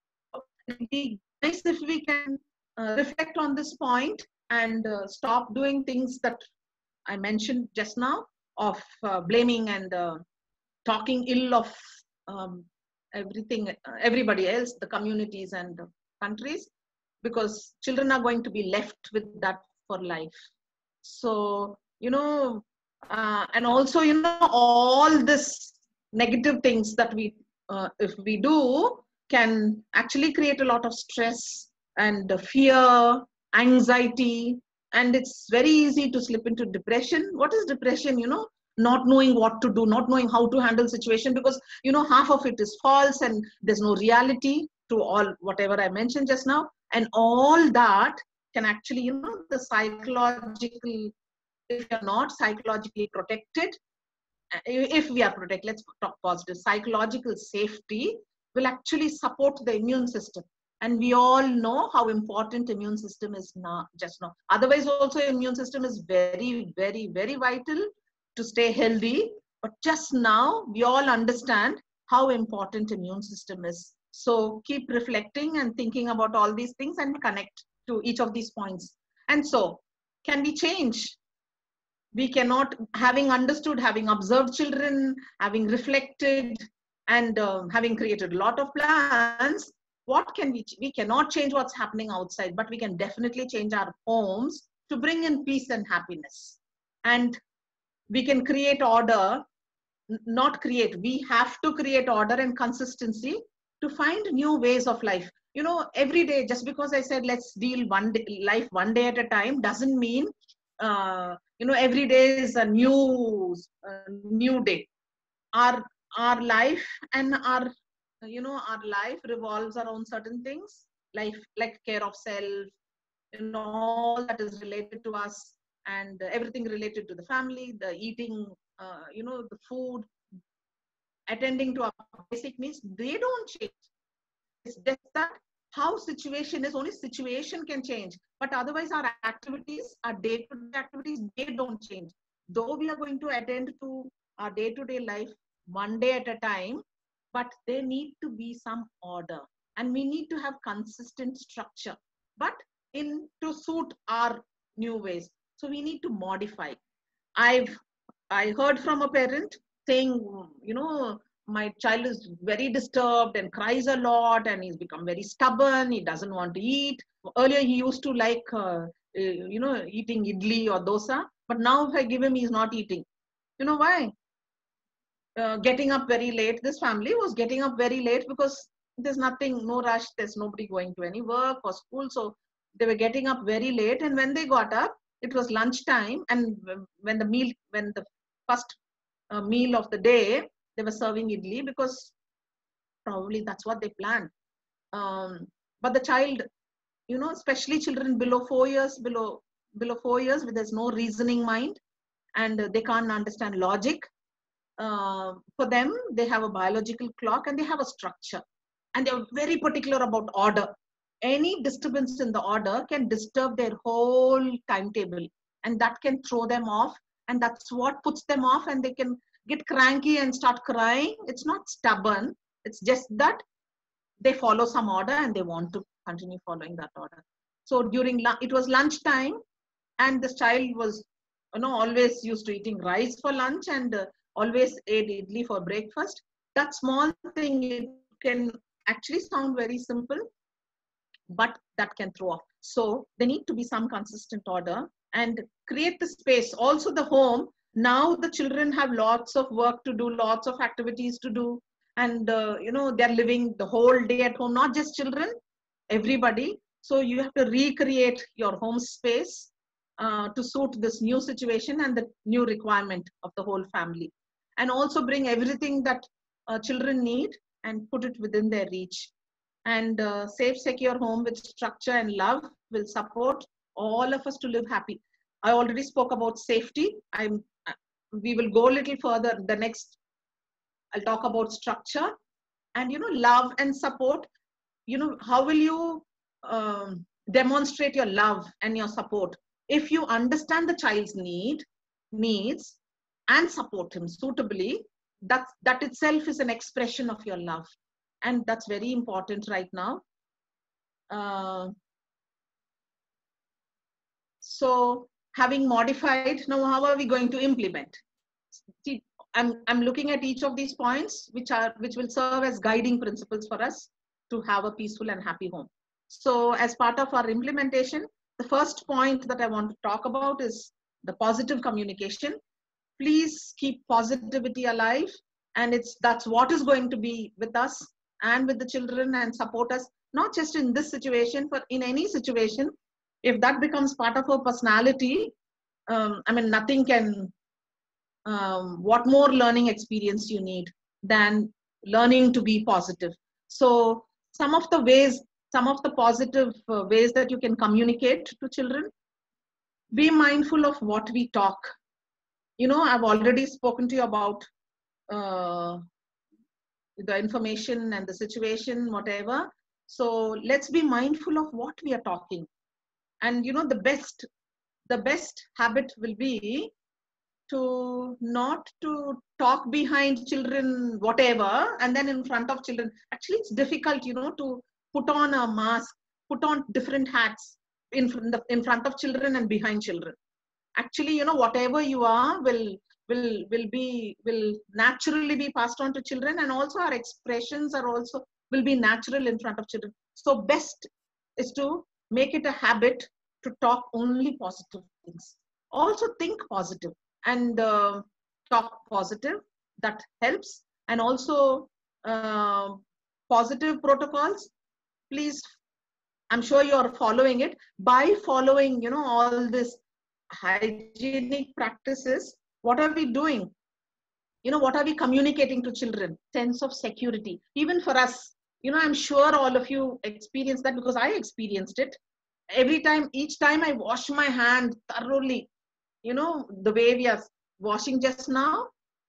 It would be nice if we can uh, reflect on this point and uh, stop doing things that I mentioned just now of uh, blaming and uh, talking ill of um, everything, everybody else, the communities and the countries, because children are going to be left with that for life. So, you know, uh, and also, you know, all this negative things that we, uh, if we do, can actually create a lot of stress and fear, anxiety, and it's very easy to slip into depression. What is depression? You know, not knowing what to do, not knowing how to handle situation, because, you know, half of it is false and there's no reality to all whatever I mentioned just now. And all that can actually, you know, the psychological, if you're not psychologically protected, if we are protected, let's talk positive, psychological safety will actually support the immune system. And we all know how important immune system is now, just now. Otherwise also immune system is very, very, very vital to stay healthy. But just now we all understand how important immune system is. So keep reflecting and thinking about all these things and connect to each of these points. And so, can we change? We cannot, having understood, having observed children, having reflected, and uh, having created a lot of plans, what can we, we cannot change what's happening outside, but we can definitely change our homes to bring in peace and happiness. And we can create order, not create, we have to create order and consistency to find new ways of life. you know, every day, just because I said, let's deal one day, life one day at a time, doesn't mean, uh, you know, every day is a new, uh, new day. Our, our life and our, you know, our life revolves around certain things, life, like care of self, you know, all that is related to us, and everything related to the family, the eating, uh, you know, the food, attending to our basic needs, they don't change. It's just that how situation is, only situation can change. But otherwise, our activities, our day-to-day activities, they don't change. Though we are going to attend to our day-to-day life one day at a time, but there need to be some order, and we need to have consistent structure, but in to suit our new ways. So we need to modify. I've I heard from a parent saying, you know, my child is very disturbed and cries a lot, and he's become very stubborn. He doesn't want to eat. Earlier, he used to like, uh, you know, eating idli or dosa, but now if I give him, he's not eating. You know why? Uh, getting up very late. This family was getting up very late because there's nothing, no rush. There's nobody going to any work or school, so they were getting up very late. And when they got up, it was lunchtime, and when the meal, when the first uh, meal of the day, they were serving idli because probably that's what they planned. Um, but the child, you know, especially children below four years, below below four years, where there's no reasoning mind, and they can't understand logic. Uh, for them, they have a biological clock and they have a structure, and they're very particular about order. Any disturbance in the order can disturb their whole timetable, and that can throw them off, and that's what puts them off, and they can get cranky and start crying. It's not stubborn, it's just that they follow some order and they want to continue following that order. So during it was lunchtime, and this child was, you know, always used to eating rice for lunch, and uh, always ate idli for breakfast. That small thing, it can actually sound very simple, but that can throw off. So there need to be some consistent order and create the space. Also the home, now the children have lots of work to do, lots of activities to do, and uh, you know, they're living the whole day at home, not just children, everybody. So you have to recreate your home space uh, to suit this new situation and the new requirement of the whole family, and also bring everything that uh, children need and put it within their reach. And uh, safe, secure home with structure and love will support all of us to live happy. I already spoke about safety. I'm, we will go a little further. The next, I'll talk about structure, and, you know, love and support. You know, how will you um, demonstrate your love and your support? If you understand the child's need, needs, and support him suitably, that, that itself is an expression of your love. And that's very important right now. Uh, so having modified, now how are we going to implement? See, I'm, I'm looking at each of these points, which are, which will serve as guiding principles for us to have a peaceful and happy home. So as part of our implementation, the first point that I want to talk about is the positive communication. Please keep positivity alive, and it's, that's what is going to be with us and with the children and support us, not just in this situation, but in any situation. If that becomes part of our personality, um, I mean, nothing can, um, what more learning experience you need than learning to be positive. So some of the ways, some of the positive uh, ways that you can communicate to children: be mindful of what we talk. You know, I've already spoken to you about uh, the information and the situation, whatever. So let's be mindful of what we are talking. And, you know, the best, the best habit will be to not to talk behind children, whatever, and then in front of children. Actually, it's difficult, you know, to put on a mask, put on different hats in front of, in front of children and behind children. Actually, you know, whatever you are will will will be will naturally be passed on to children, and also our expressions are also will be natural in front of children. So best is to make it a habit to talk only positive things. Also think positive and uh, talk positive. That helps. And also uh, positive protocols. please, I'm sure you're following it. By following, you know, all this hygienic practices, what are we doing? You know, what are we communicating to children? Sense of security. Even for us, you know, I'm sure all of you experienced that because I experienced it. Every time, each time I wash my hand thoroughly, you know, the way we are washing just now,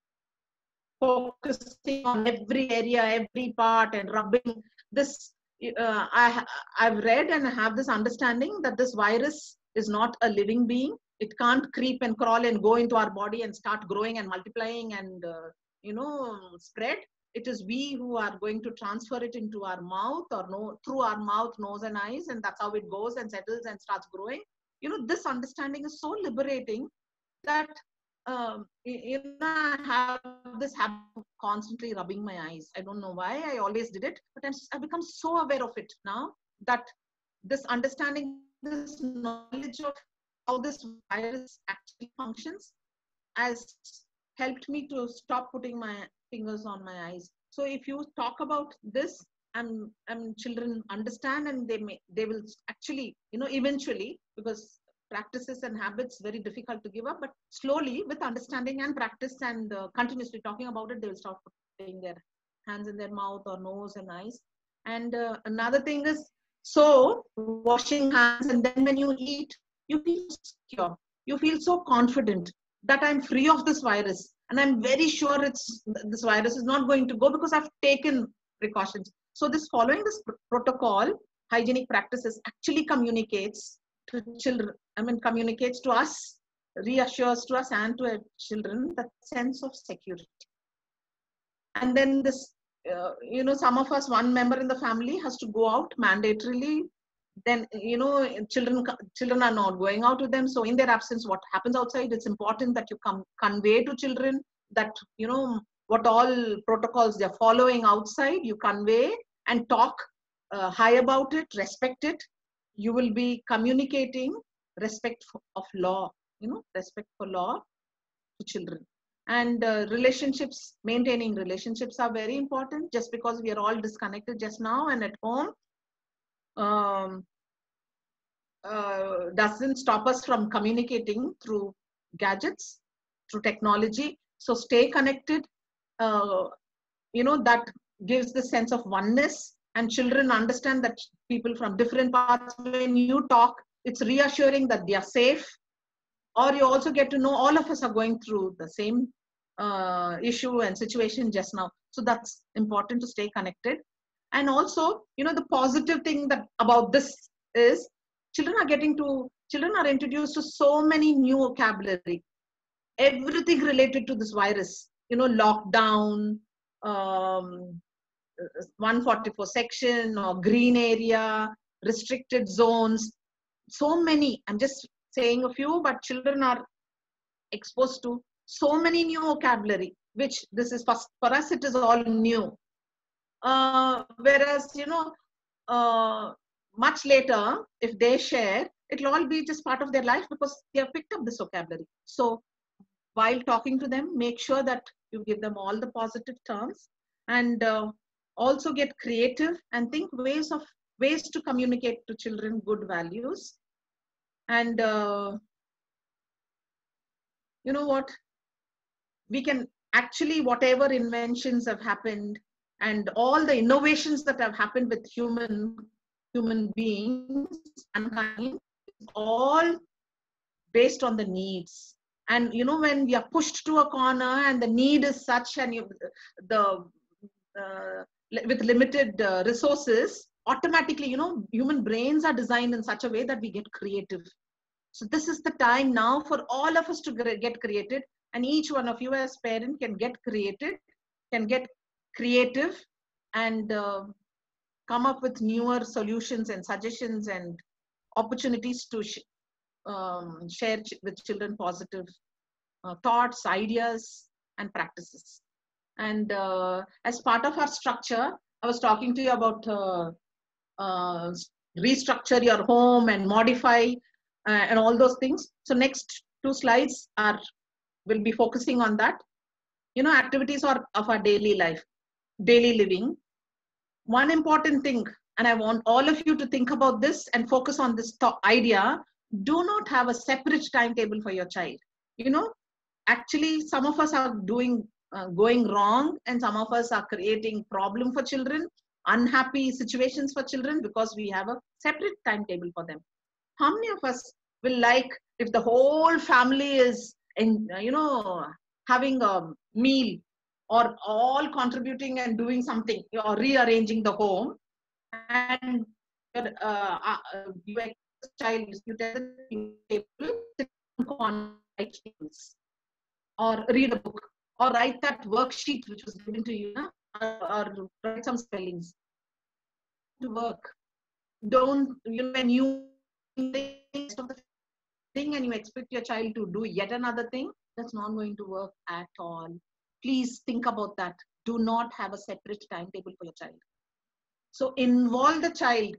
focusing on every area, every part, and rubbing this. Uh, I, I've read and I have this understanding that this virus is not a living being. It can't creep and crawl and go into our body and start growing and multiplying and, uh, you know, spread. It is we who are going to transfer it into our mouth or no, through our mouth, nose and eyes. And that's how it goes and settles and starts growing. You know, this understanding is so liberating that um, you know, I have this habit of constantly rubbing my eyes. I don't know why. I always did it, but I'm, I've become so aware of it now that this understanding, this knowledge of how this virus actually functions has helped me to stop putting my fingers on my eyes. So if you talk about this, and, and children understand, and they may, they will actually, you know, eventually, because practices and habits very difficult to give up, but slowly with understanding and practice and uh, continuously talking about it, they will start putting their hands in their mouth or nose and eyes. And uh, another thing is, so washing hands, and then when you eat, you feel secure, you feel so confident that I'm free of this virus, and I'm very sure it's this virus is not going to go because I've taken precautions. So this following this pr protocol, hygienic practices actually communicates to children, I mean, communicates to us, reassures to us and to our children that sense of security. And then this, uh, you know, some of us, one member in the family has to go out mandatorily. Then, you know, children, children are not going out with them. So in their absence, what happens outside, it's important that you come convey to children that, you know, what all protocols they're following outside, you convey and talk uh, high about it, respect it. You will be communicating respect for, of law, you know, respect for law to children. And uh, relationships, maintaining relationships are very important. Just because we are all disconnected just now and at home, um, uh, doesn't stop us from communicating through gadgets, through technology. So stay connected. Uh, you know, that gives the sense of oneness, and children understand that people from different parts, when you talk, it's reassuring that they are safe. Or you also get to know all of us are going through the same uh, issue and situation just now. So that's important to stay connected. And also, you know, the positive thing that about this is children are getting to, children are introduced to so many new vocabulary, everything related to this virus, you know, lockdown, um, one forty-four section or green area, restricted zones, so many. I'm just saying a few, but children are exposed to so many new vocabulary, which this is first, for us, it is all new. Uh, whereas, you know, uh, much later, if they share, it'll all be just part of their life because they have picked up this vocabulary. So while talking to them, make sure that you give them all the positive terms, and uh, also get creative and think ways of ways to communicate to children good values. And uh, you know what, we can actually, whatever inventions have happened and all the innovations that have happened with human human beings, mankind, all based on the needs. And you know, when we are pushed to a corner and the need is such, and you, the uh, with limited uh, resources, automatically, you know, human brains are designed in such a way that we get creative. So this is the time now for all of us to get created, and each one of you as parent can get created, can get creative, and uh, come up with newer solutions and suggestions and opportunities to sh um, share ch with children positive uh, thoughts, ideas, and practices. And uh, as part of our structure, I was talking to you about uh, uh, restructure your home and modify uh, and all those things. So next two slides are will be focusing on that. You know, activities are of our daily life, daily living. One important thing and I want all of you to think about this and focus on this idea. Do not have a separate timetable for your child. You know, actually, some of us are doing uh, going wrong, and some of us are creating problem for children, unhappy situations for children, because we have a separate timetable for them. How many of us will like if the whole family is in, you know, having a meal, or all contributing and doing something, or rearranging the home, and uh, uh, you child you tell the table, sit on things, or read a book, or write that worksheet which was given to you, or, or write some spellings. To work, don't, you know, when you think of the thing and you expect your child to do yet another thing, that's not going to work at all. Please think about that. Do not have a separate timetable for your child. So involve the child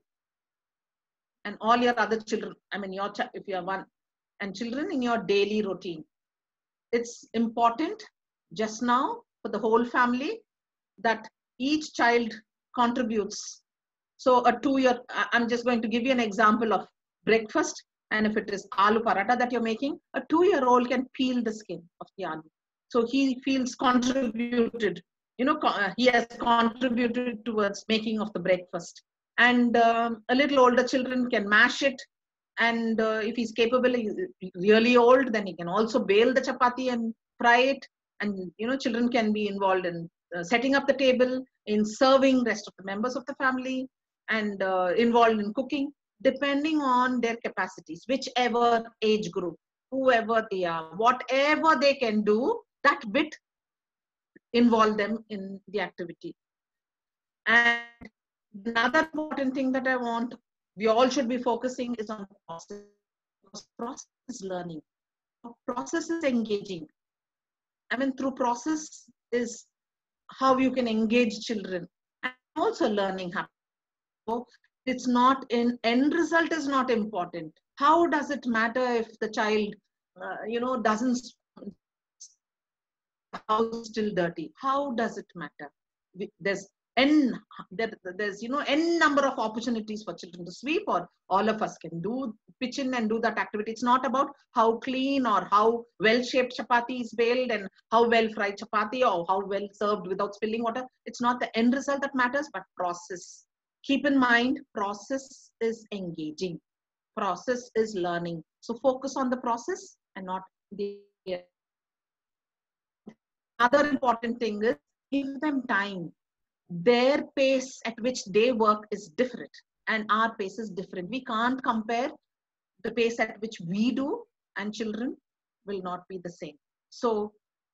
and all your other children, I mean, your if you are one, and children in your daily routine. It's important just now for the whole family that each child contributes. So a two-year, I'm just going to give you an example of breakfast. And if it is aloo paratha that you're making, a two-year-old can peel the skin of the aloo. So he feels contributed, you know, he has contributed towards making of the breakfast. And um, a little older children can mash it. And uh, if he's capable, he's really old, then he can also bale the chapati and fry it. And, you know, children can be involved in uh, setting up the table, in serving rest of the members of the family, and uh, involved in cooking, depending on their capacities, whichever age group, whoever they are, whatever they can do, that bit, involve them in the activity. And another important thing that I want, we all should be focusing is on process. Process learning. Process is engaging. I mean, through process is how you can engage children, and also learning happens. So it's not in end result is not important. How does it matter if the child, uh, you know, doesn't, house still dirty? How does it matter? There's n there, there's you know n number of opportunities for children to sweep, or all of us can do pitch in and do that activity. It's not about how clean or how well shaped chapati is baled and how well fried chapati or how well served without spilling water. It's not the end result that matters, but process. Keep in mind, process is engaging, process is learning. So focus on the process and not the other important thing is give them time. Their pace at which they work is different, and our pace is different. We can't compare the pace at which we do, and children will not be the same. So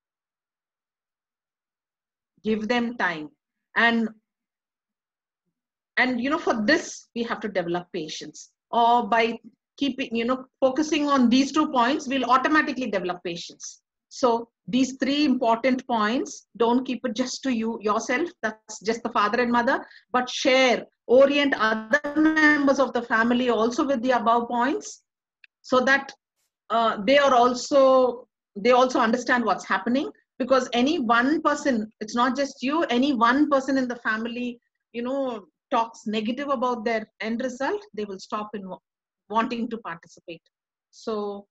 give them time. And, and you know, for this, we have to develop patience. Or by keeping, you know, focusing on these two points, we'll automatically develop patience. So these three important points, don't keep it just to you yourself, that's just the father and mother, but share, orient other members of the family also with the above points, so that uh, they are also, they also understand what's happening. Because any one person, it's not just you, any one person in the family, you know, talks negative about their end result, they will stop in wanting to participate. So,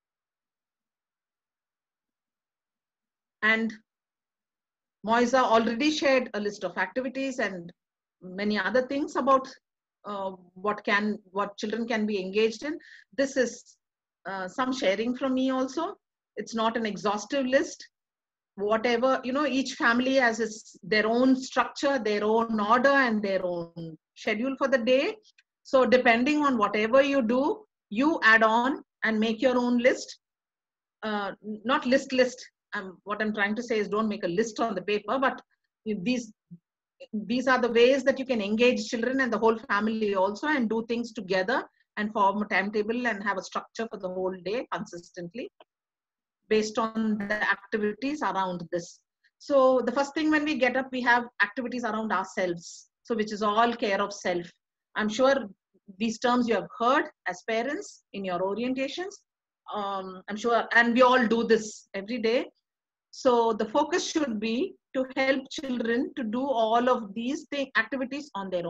and Moiza already shared a list of activities and many other things about uh, what can, what children can be engaged in. This is uh, some sharing from me also. It's not an exhaustive list. Whatever, you know, each family has its, their own structure, their own order, and their own schedule for the day. So depending on whatever you do, you add on and make your own list. Uh, not list list. Um, what I'm trying to say is don't make a list on the paper, but these these are the ways that you can engage children and the whole family also, and do things together and form a timetable and have a structure for the whole day consistently based on the activities around this. So the first thing when we get up, we have activities around ourselves. So which is all care of self. I'm sure these terms you have heard as parents in your orientations. Um, I'm sure, and we all do this every day. So the focus should be to help children to do all of these thing, activities on their own.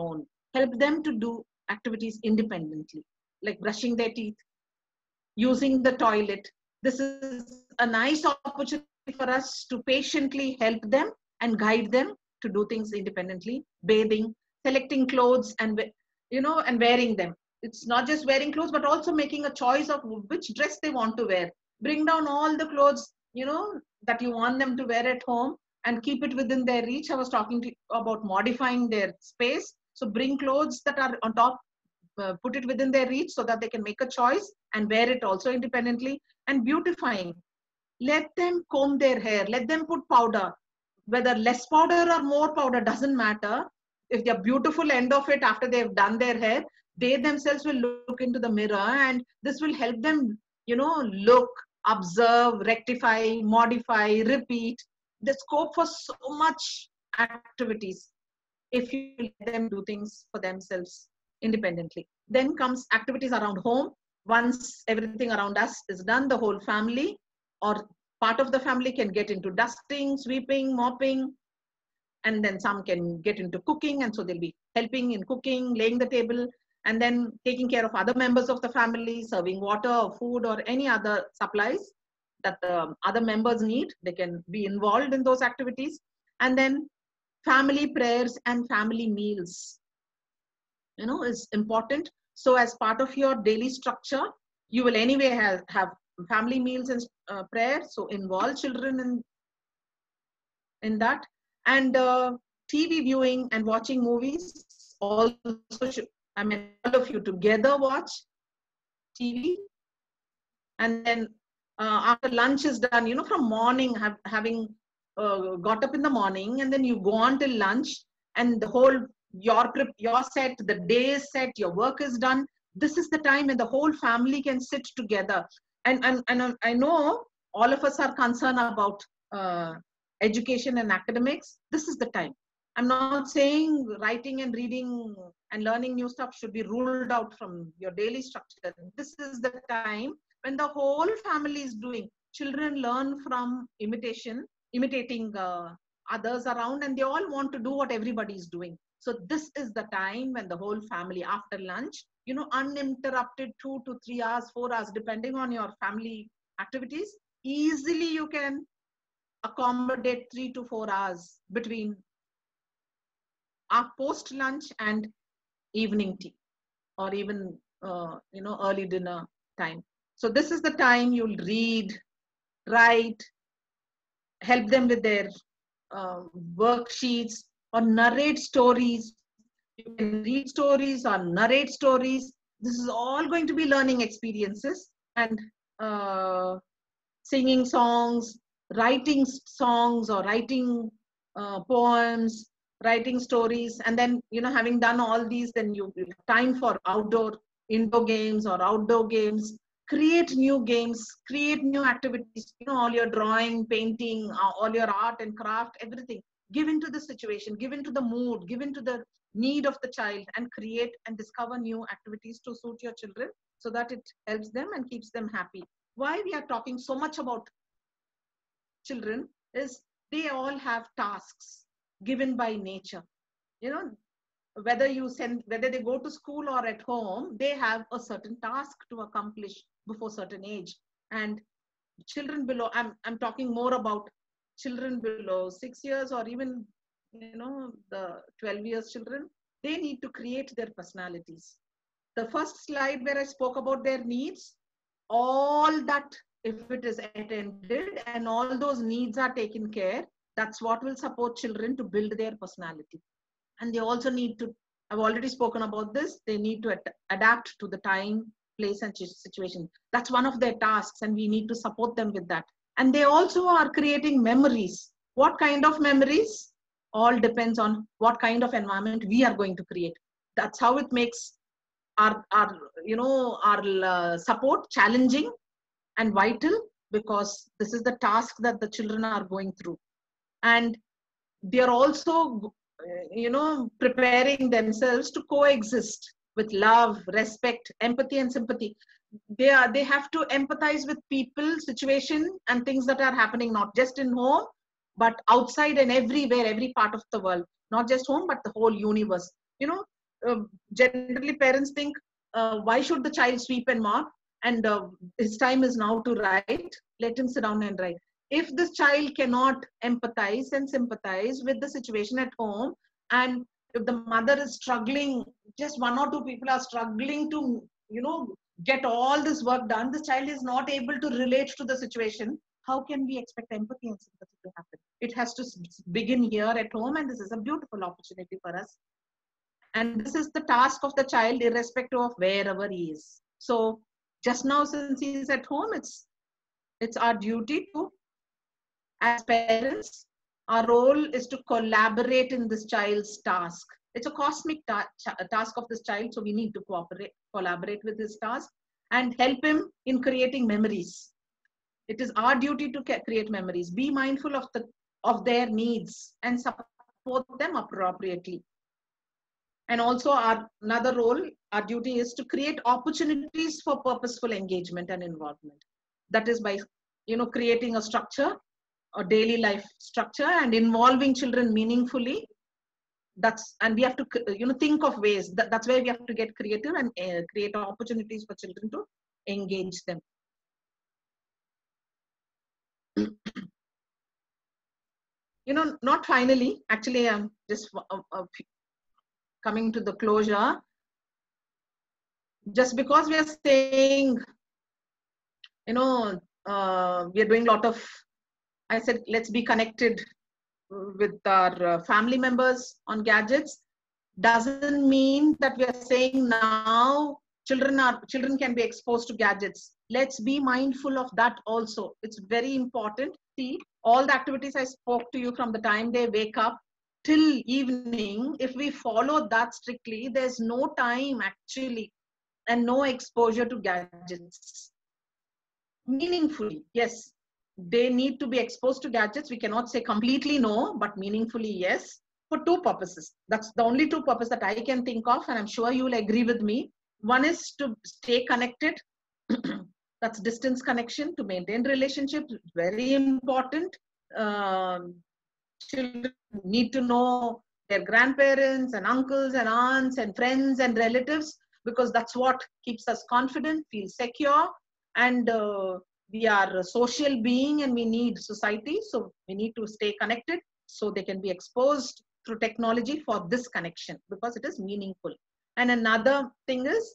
help them to do activities independently, like brushing their teeth, using the toilet. This is a nice opportunity for us to patiently help them and guide them to do things independently. Bathing, selecting clothes, and you know, and wearing them. It's not just wearing clothes, but also making a choice of which dress they want to wear. Bring down all the clothes, you know, that you want them to wear at home and keep it within their reach. I was talking to you about modifying their space. So bring clothes that are on top, uh, put it within their reach so that they can make a choice and wear it also independently. And beautifying. Let them comb their hair. Let them put powder. Whether less powder or more powder doesn't matter. If they're beautiful end of it after they've done their hair, they themselves will look into the mirror, and this will help them, you know, look, observe, rectify, modify, repeat. The scope for so much activities if you let them do things for themselves independently. Then comes activities around home. Once everything around us is done, the whole family or part of the family can get into dusting, sweeping, mopping, and then some can get into cooking, and so they'll be helping in cooking, laying the table, and then taking care of other members of the family, serving water or food or any other supplies that the other members need. They can be involved in those activities. And then family prayers and family meals, you know, is important. So as part of your daily structure, you will anyway have, have family meals and uh, prayer. So involve children in, in that. And uh, T V viewing and watching movies also should, I mean, all of you together watch T V. And then uh, after lunch is done, you know, from morning, have, having uh, got up in the morning, and then you go on till lunch, and the whole, your trip, your set, the day is set, your work is done. This is the time when the whole family can sit together. And, and, and I know all of us are concerned about uh, education and academics. This is the time. I'm not saying writing and reading and learning new stuff should be ruled out from your daily structure. This is the time when the whole family is doing. Children learn from imitation, imitating uh, others around, and they all want to do what everybody is doing. So this is the time when the whole family, after lunch, you know, uninterrupted two to three hours, four hours, depending on your family activities, easily you can accommodate three to four hours between our post lunch and evening tea, or even uh, you know, early dinner time. So this is the time you'll read, write, help them with their uh, worksheets, or narrate stories. You can read stories or narrate stories. This is all going to be learning experiences. And uh, singing songs, writing songs, or writing uh, poems, writing stories. And then, you know, having done all these, then you have time for outdoor, indoor games or outdoor games. Create new games, create new activities, you know, all your drawing, painting, all your art and craft, everything. Give into the situation, give into the mood, give into the need of the child, and create and discover new activities to suit your children so that it helps them and keeps them happy. Why we are talking so much about children is they all have tasks given by nature. You know, whether you send, whether they go to school or at home, they have a certain task to accomplish before certain age. And children below, I'm, I'm talking more about children below six years or even, you know, the twelve years children, they need to create their personalities. The first slide where I spoke about their needs, all that, if it is attended and all those needs are taken care, that's what will support children to build their personality. And they also need to, I've already spoken about this, they need to ad adapt to the time, place and situation. That's one of their tasks, and we need to support them with that. And they also are creating memories. What kind of memories? All depends on what kind of environment we are going to create. That's how it makes our, our you know, our uh, support challenging and vital, because this is the task that the children are going through. And they are also, you know, preparing themselves to coexist with love, respect, empathy, and sympathy. They are, they have to empathize with people, situation, and things that are happening, not just in home, but outside and everywhere, every part of the world. Not just home, but the whole universe. You know, uh, generally parents think, uh, why should the child sweep and mop? And uh, his time is now to write. Let him sit down and write. If this child cannot empathize and sympathize with the situation at home, and if the mother is struggling, just one or two people are struggling to, you know, get all this work done, the child is not able to relate to the situation. How can we expect empathy and sympathy to happen? It has to begin here at home, and this is a beautiful opportunity for us. And this is the task of the child, irrespective of wherever he is. So just now, since he is at home, it's it's our duty to, as parents, our role is to collaborate in this child's task. It's a cosmic ta task of this child, so we need to cooperate, collaborate with this task and help him in creating memories. It is our duty to create memories. Be mindful of the of their needs and support them appropriately. And also our another role, our duty is to create opportunities for purposeful engagement and involvement. That is by, you know, creating a structure, a daily life structure, and involving children meaningfully. That's, and we have to, you know, think of ways. That, that's where we have to get creative and uh, create opportunities for children to engage them. You know, not finally, actually, I'm just uh, uh, coming to the closure. Just because we are saying, you know, uh, we are doing a lot of, I said, let's be connected with our uh, family members on gadgets, doesn't mean that we are saying now children are children can be exposed to gadgets. Let's be mindful of that also. It's very important. See, all the activities I spoke to you from the time they wake up till evening, if we follow that strictly, there's no time actually and no exposure to gadgets. Meaningfully, yes, they need to be exposed to gadgets. We cannot say completely no, but meaningfully yes, for two purposes. That's the only two purposes that I can think of, and I'm sure you will agree with me. One is to stay connected. That's distance connection, to maintain relationships, very important. Um, children need to know their grandparents and uncles and aunts and friends and relatives, because that's what keeps us confident, feel secure, and uh, we are a social being and we need society. So we need to stay connected so they can be exposed through technology for this connection, because it is meaningful. And another thing is,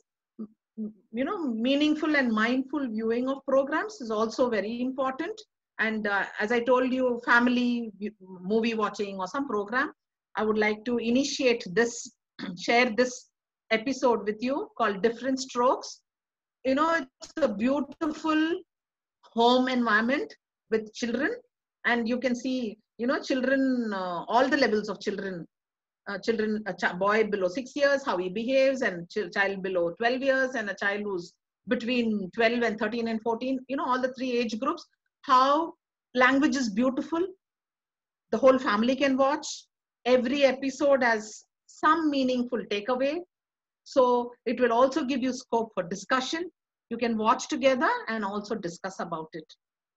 you know, meaningful and mindful viewing of programs is also very important. And uh, as I told you, family movie watching or some program, I would like to initiate this, share this episode with you called Different Strokes. You know, it's a beautiful home environment with children, and you can see, you know, children, uh, all the levels of children, uh, children, a ch boy below six years, how he behaves, and ch child below twelve years, and a child who's between twelve and thirteen and fourteen, you know, all the three age groups, how language is beautiful. The whole family can watch. Every episode has some meaningful takeaway. So it will also give you scope for discussion. You can watch together and also discuss about it.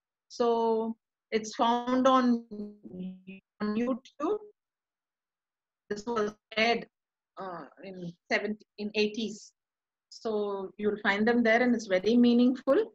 So it's found on, on YouTube. This was aired uh, in seventy, in eighties. So you'll find them there, and it's very meaningful.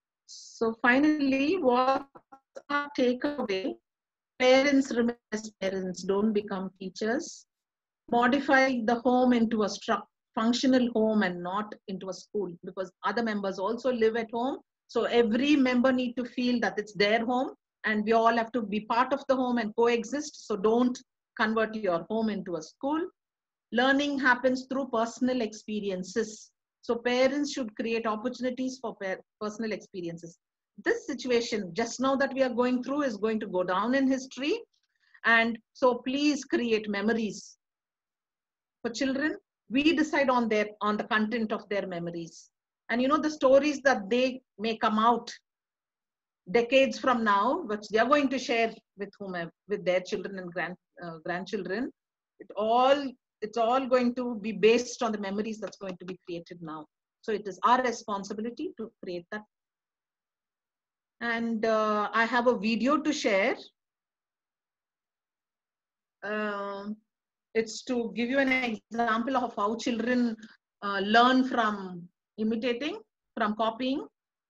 So finally, what our takeaway? Parents remain as parents, don't become teachers. Modify the home into a structure, functional home, and not into a school, because other members also live at home. So every member need to feel that it's their home, and we all have to be part of the home and coexist. So don't convert your home into a school. Learning happens through personal experiences. So parents should create opportunities for personal experiences. This situation just now that we are going through is going to go down in history. And so please create memories. For children, we decide on their on the content of their memories. And you know, the stories that they may come out decades from now, which they are going to share with whomever, with their children and grand uh, grandchildren, it all it's all going to be based on the memories that's going to be created now. So it is our responsibility to create that. And uh, I have a video to share. Um, it's to give you an example of how children uh, learn from imitating, from copying.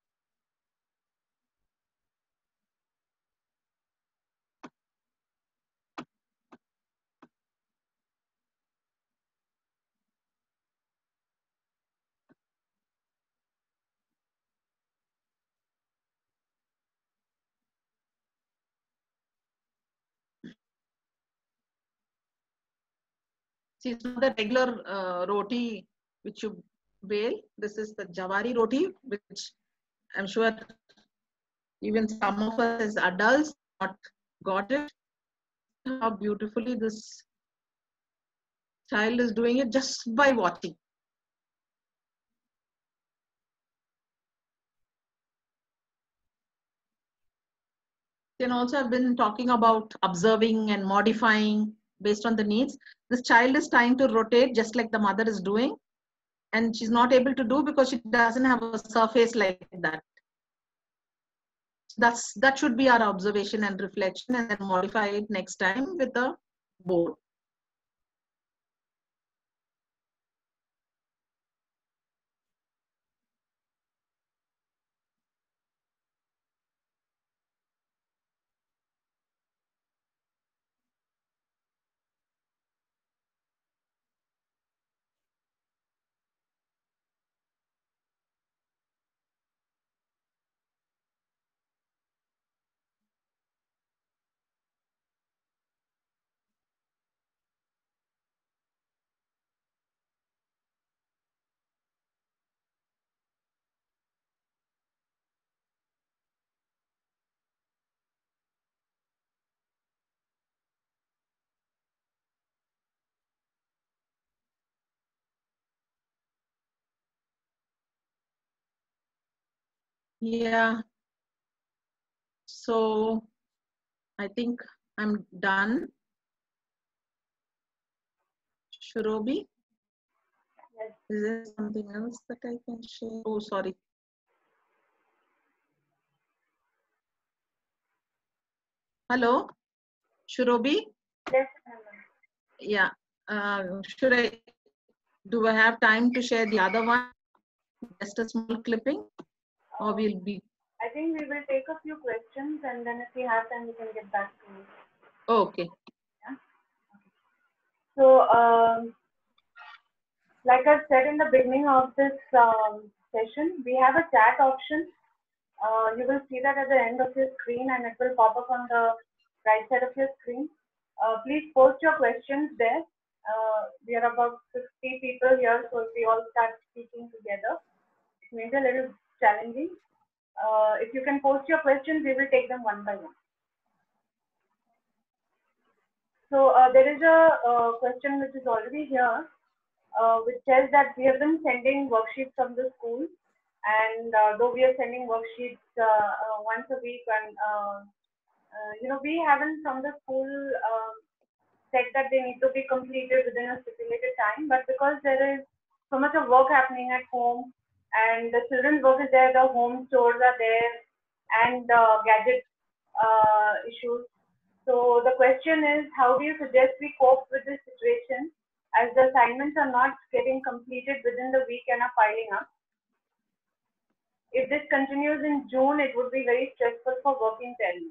See, it's not the regular uh, roti which you bale. This is the Jawari roti, which I'm sure even some of us as adults not got it. How beautifully this child is doing it just by watching. Then also I've been talking about observing and modifying based on the needs. This child is trying to rotate just like the mother is doing, and she's not able to do because she doesn't have a surface like that. That's that should be our observation and reflection, and then modify it next time with the board. Yeah. So I think I'm done. Shurobi? Yes. Is there something else that I can share? Oh, sorry. Hello, Shurobi? Yes. Yeah. Uh, should I, do I have time to share the other one? Just a small clipping? Or we'll be... I think we will take a few questions, and then if we have time, we can get back to you. Okay. Yeah? Okay. So, um, like I said in the beginning of this um, session, we have a chat option. Uh, you will see that at the end of your screen, and it will pop up on the right side of your screen. Uh, please post your questions there. Uh, we are about fifty people here, so if we all start speaking together, it may be a little challenging. Uh, if you can post your questions, we will take them one by one. So uh, there is a uh, question which is already here, uh, which says that we have been sending worksheets from the school, and uh, though we are sending worksheets uh, uh, once a week, and uh, uh, you know, we haven't from the school uh, said that they need to be completed within a stipulated time, but because there is so much of work happening at home, and the children's work is there, the home chores are there, and uh, gadget uh, issues. So the question is, how do you suggest we cope with this situation, as the assignments are not getting completed within the week and are piling up? If this continues in June, it would be very stressful for working parents.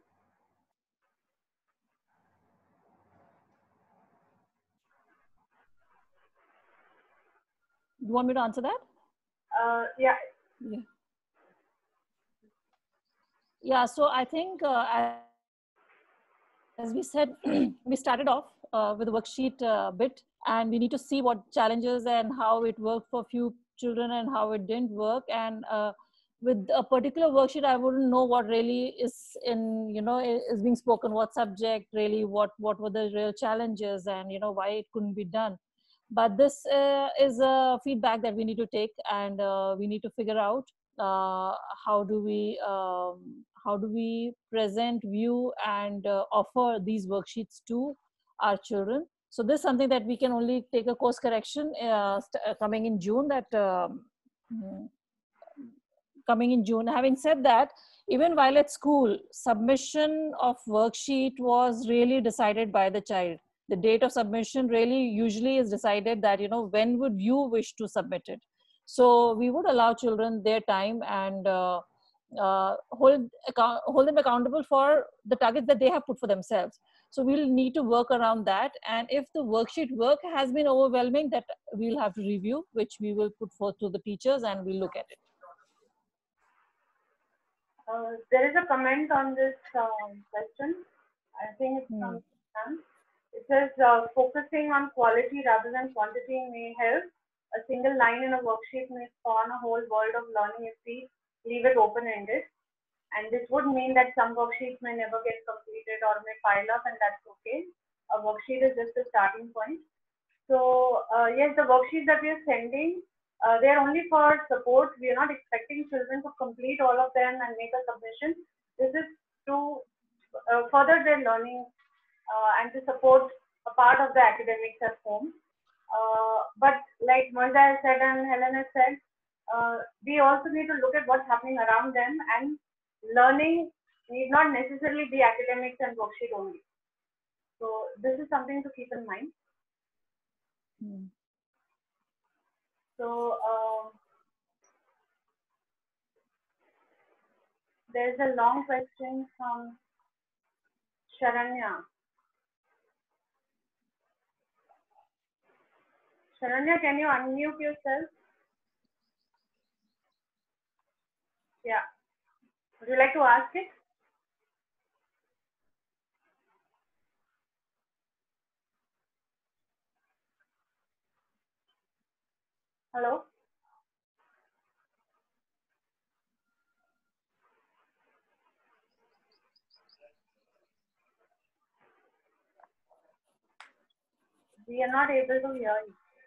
You want me to answer that? Uh, yeah. Yeah. Yeah. So I think, uh, as we said, we started off uh, with the worksheet uh, bit, and we need to see what challenges and how it worked for few children and how it didn't work. And uh, with a particular worksheet, I wouldn't know what really is in, you know, is being spoken, what subject really, what what were the real challenges, and you know why it couldn't be done. But this uh, is a feedback that we need to take, and uh, we need to figure out uh, how do we um, how do we present, view, and uh, offer these worksheets to our children. So this is something that we can only take a course correction uh, uh, coming in June. That um, coming in June. Having said that, even while at school, submission of worksheet was really decided by the child. the date of submission really usually is decided that, you know, when would you wish to submit it? So we would allow children their time and uh, uh, hold, account, hold them accountable for the targets that they have put for themselves. So we'll need to work around that. And if the worksheet work has been overwhelming, that we'll have to review, which we will put forth to the teachers and we'll look at it. Uh, there is a comment on this um, question. I think it's from Sam. It says uh, focusing on quality rather than quantity may help. A single line in a worksheet may spawn a whole world of learning if we leave it open-ended. And this would mean that some worksheets may never get completed or may pile up, and that's okay. A worksheet is just a starting point. So uh, yes, the worksheets that we are sending, uh, they are only for support. We are not expecting children to complete all of them and make a submission. This is to uh, further their learning uh, and to support a part of the academics at home. Uh, but like Moiza has said and Helen has said, uh, we also need to look at what's happening around them, and learning need not necessarily be academics and worksheet only. So this is something to keep in mind. Mm. So uh, there's a long question from Sharanya. Sharanya, can you unmute yourself? Yeah. Would you like to ask it? Hello? We are not able to hear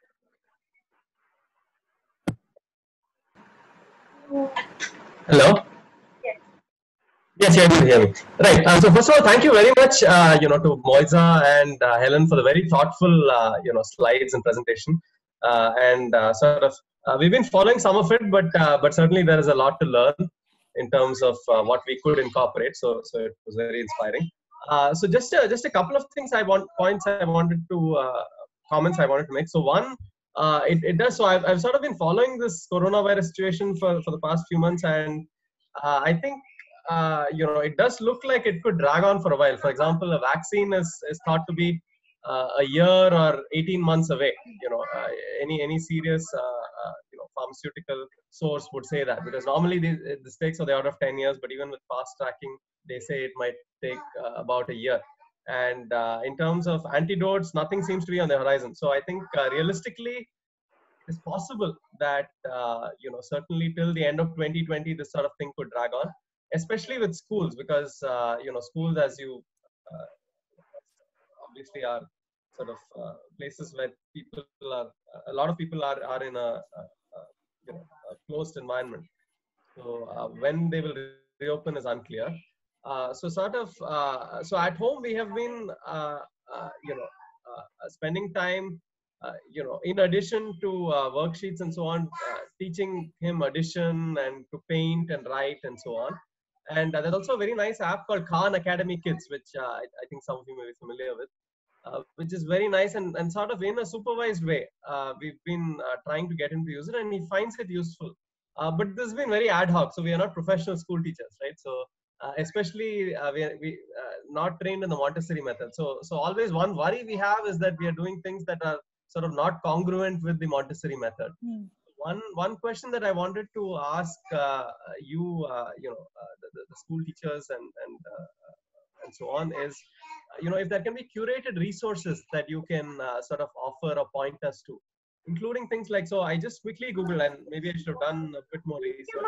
you. Hello? Yes. Yes, you can hear me. Right. Uh, so first of all, thank you very much, uh, you know, to Moiza and uh, Helen for the very thoughtful, uh, you know, slides and presentation. Uh, and uh, sort of, uh, we've been following some of it, but uh, but certainly there is a lot to learn in terms of uh, what we could incorporate. So so it was very inspiring. Uh, so just uh, just a couple of things I want points I wanted to uh, comments I wanted to make. So one, uh, it it does. So I've I've sort of been following this coronavirus situation for for the past few months, and uh, I think. Uh, you know, it does look like it could drag on for a while. For example, a vaccine is, is thought to be uh, a year or eighteen months away. You know, uh, any any serious uh, uh, you know pharmaceutical source would say that, because normally these, this takes of the order of ten years, but even with fast tracking, they say it might take uh, about a year. And uh, in terms of antidotes, nothing seems to be on the horizon. So I think uh, realistically, it's possible that uh, you know certainly till the end of twenty twenty, this sort of thing could drag on, especially with schools, because uh, you know schools, as you uh, obviously are sort of uh, places where people are, a lot of people are are in a, a, a you know a closed environment. So uh, when they will reopen is unclear. Uh, so sort of uh, so at home we have been uh, uh, you know uh, spending time. Uh, you know, in addition to uh, worksheets and so on, uh, teaching him addition and to paint and write and so on. And uh, there's also a very nice app called Khan Academy Kids, which uh, I, I think some of you may be familiar with, uh, which is very nice and, and sort of in a supervised way. Uh, we've been uh, trying to get him to use it, and he finds it useful. Uh, but this has been very ad hoc, so we are not professional school teachers, right? So uh, especially uh, we are we, uh, not trained in the Montessori method. So so always one worry we have is that we are doing things that are sort of not congruent with the Montessori method. Mm. One one question that I wanted to ask uh, you, uh, you know, uh, the, the school teachers and and uh, and so on is, uh, you know, if there can be curated resources that you can uh, sort of offer or point us to, including things like, so I just quickly Googled, and maybe I should have done a bit more research.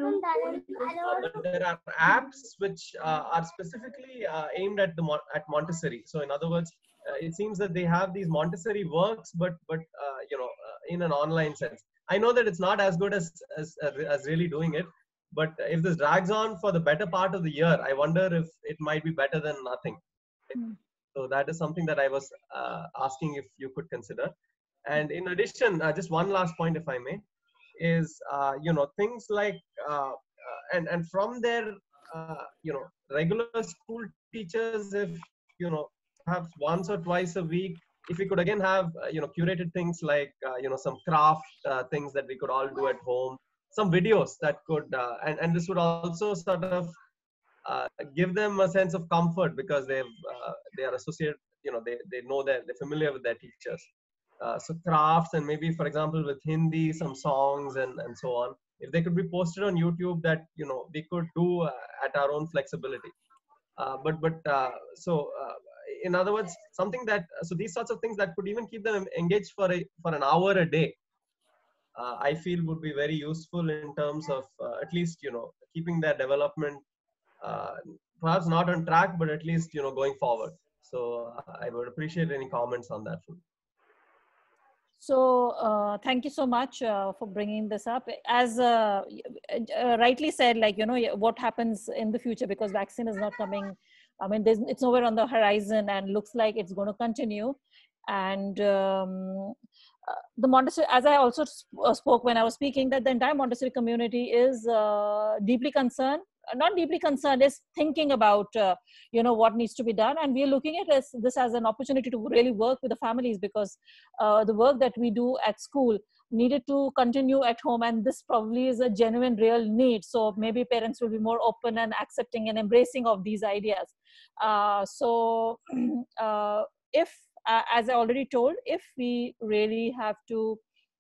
Uh, but there are apps which uh, are specifically uh, aimed at the at Montessori. So in other words, uh, it seems that they have these Montessori works, but but uh, you know, uh, in an online sense. I know that it's not as good as, as as really doing it, but if this drags on for the better part of the year, I wonder if it might be better than nothing. Mm. So that is something that I was uh, asking if you could consider. And in addition, uh, just one last point, if I may, is uh, you know, things like uh, uh, and and from their uh, you know, regular school teachers, if you know, perhaps once or twice a week, if we could again have, uh, you know, curated things like, uh, you know, some craft uh, things that we could all do at home, some videos that could, uh, and, and this would also sort of uh, give them a sense of comfort because they've, uh, they are associated, you know, they, they know that they're familiar with their teachers. Uh, so crafts, and maybe, for example, with Hindi, some songs and, and so on. If they could be posted on YouTube, that, you know, we could do uh, at our own flexibility. Uh, but but uh, so uh, in other words, something that, so these sorts of things that could even keep them engaged for a for an hour a day, uh, I feel would be very useful in terms of uh, at least, you know, keeping their development uh, perhaps not on track, but at least, you know, going forward. So uh, I would appreciate any comments on that. So uh, thank you so much uh, for bringing this up. As uh, uh, rightly said, like, you know, what happens in the future, because vaccine is not coming. I mean, there's, it's nowhere on the horizon and looks like it's going to continue. And um, uh, the Montessori, as I also sp spoke when I was speaking, that the entire Montessori community is uh, deeply concerned, not deeply concerned, is thinking about, uh, you know, what needs to be done. And we're looking at this, this as an opportunity to really work with the families, because uh, the work that we do at school needed to continue at home. And this probably is a genuine, real need. So maybe parents will be more open and accepting and embracing of these ideas. Uh, so uh, if, uh, as I already told, if we really have to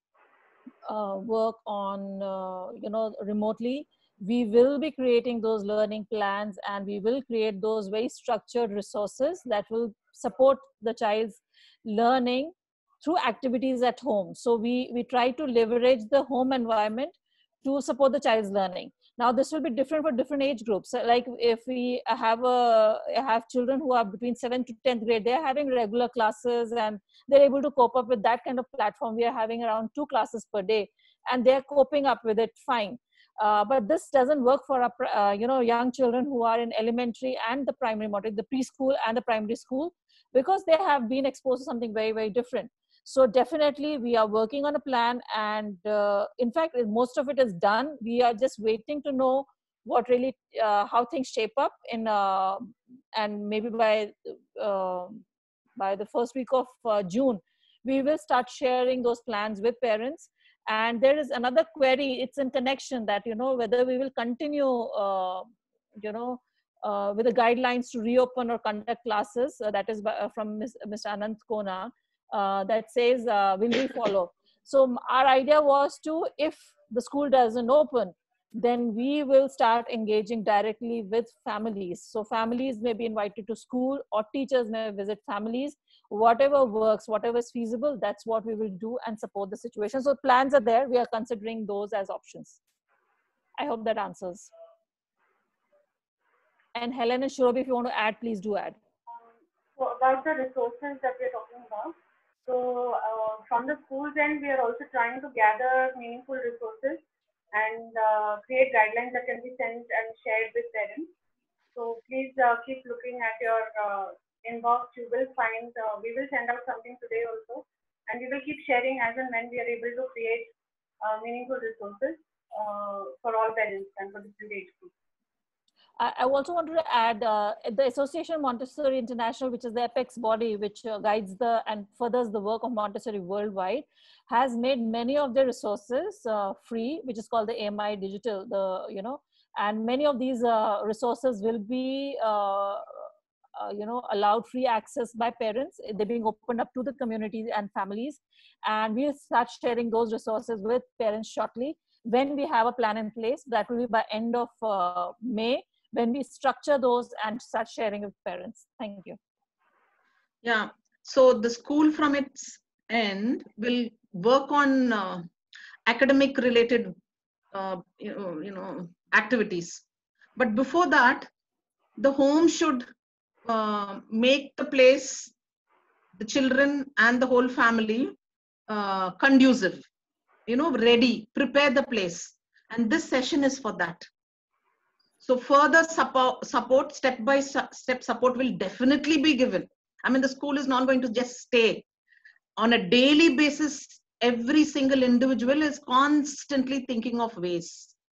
uh, work on, uh, you know, remotely, we will be creating those learning plans, and we will create those very structured resources that will support the child's learning through activities at home. So we, we try to leverage the home environment to support the child's learning. Now, this will be different for different age groups. So like if we have a, have children who are between seventh to tenth grade, they're having regular classes and they're able to cope up with that kind of platform. We are having around two classes per day and they're coping up with it fine. Uh, but this doesn't work for our, uh, you know, young children who are in elementary and the primary model, the preschool and the primary school, because they have been exposed to something very, very different. So definitely we are working on a plan, and uh, in fact, most of it is done. We are just waiting to know what really, uh, how things shape up in, uh, and maybe by, uh, by the first week of uh, June, we will start sharing those plans with parents. And there is another query, it's in connection that, you know, whether we will continue, uh, you know, uh, with the guidelines to reopen or conduct classes, uh, that is by, uh, from Mister Anant Kona, uh, that says, uh, will we follow? So our idea was to, if the school doesn't open, then we will start engaging directly with families. So families may be invited to school, or teachers may visit families. Whatever works, whatever is feasible, that's what we will do and support the situation. So plans are there. We are considering those as options. I hope that answers. And Helen and Shurabhi, if you want to add, please do add. Um, so about the resources that we're talking about. So uh, from the school's end, we are also trying to gather meaningful resources and uh, create guidelines that can be sent and shared with parents. So please uh, keep looking at your uh, inbox. You will find, uh, we will send out something today also, and we will keep sharing as and when we are able to create uh, meaningful resources uh, for all parents and for different age groups. I also wanted to add uh, the Association Montessori International, which is the apex body which uh, guides the and furthers the work of Montessori worldwide, has made many of their resources uh, free, which is called the A M I Digital. The you know, and many of these uh, resources will be uh, uh, you know allowed free access by parents. They're being opened up to the communities and families, and we'll start sharing those resources with parents shortly when we have a plan in place. That will be by end of uh, May. When we structure those and start sharing with parents. Thank you. Yeah, so the school from its end will work on uh, academic related uh, you know, you know, activities. But before that, the home should uh, make the place, the children and the whole family uh, conducive, you know, ready, prepare the place. And this session is for that. So further support, support, step by step support will definitely be given. I mean, the school is not going to just stay. On a daily basis, every single individual is constantly thinking of ways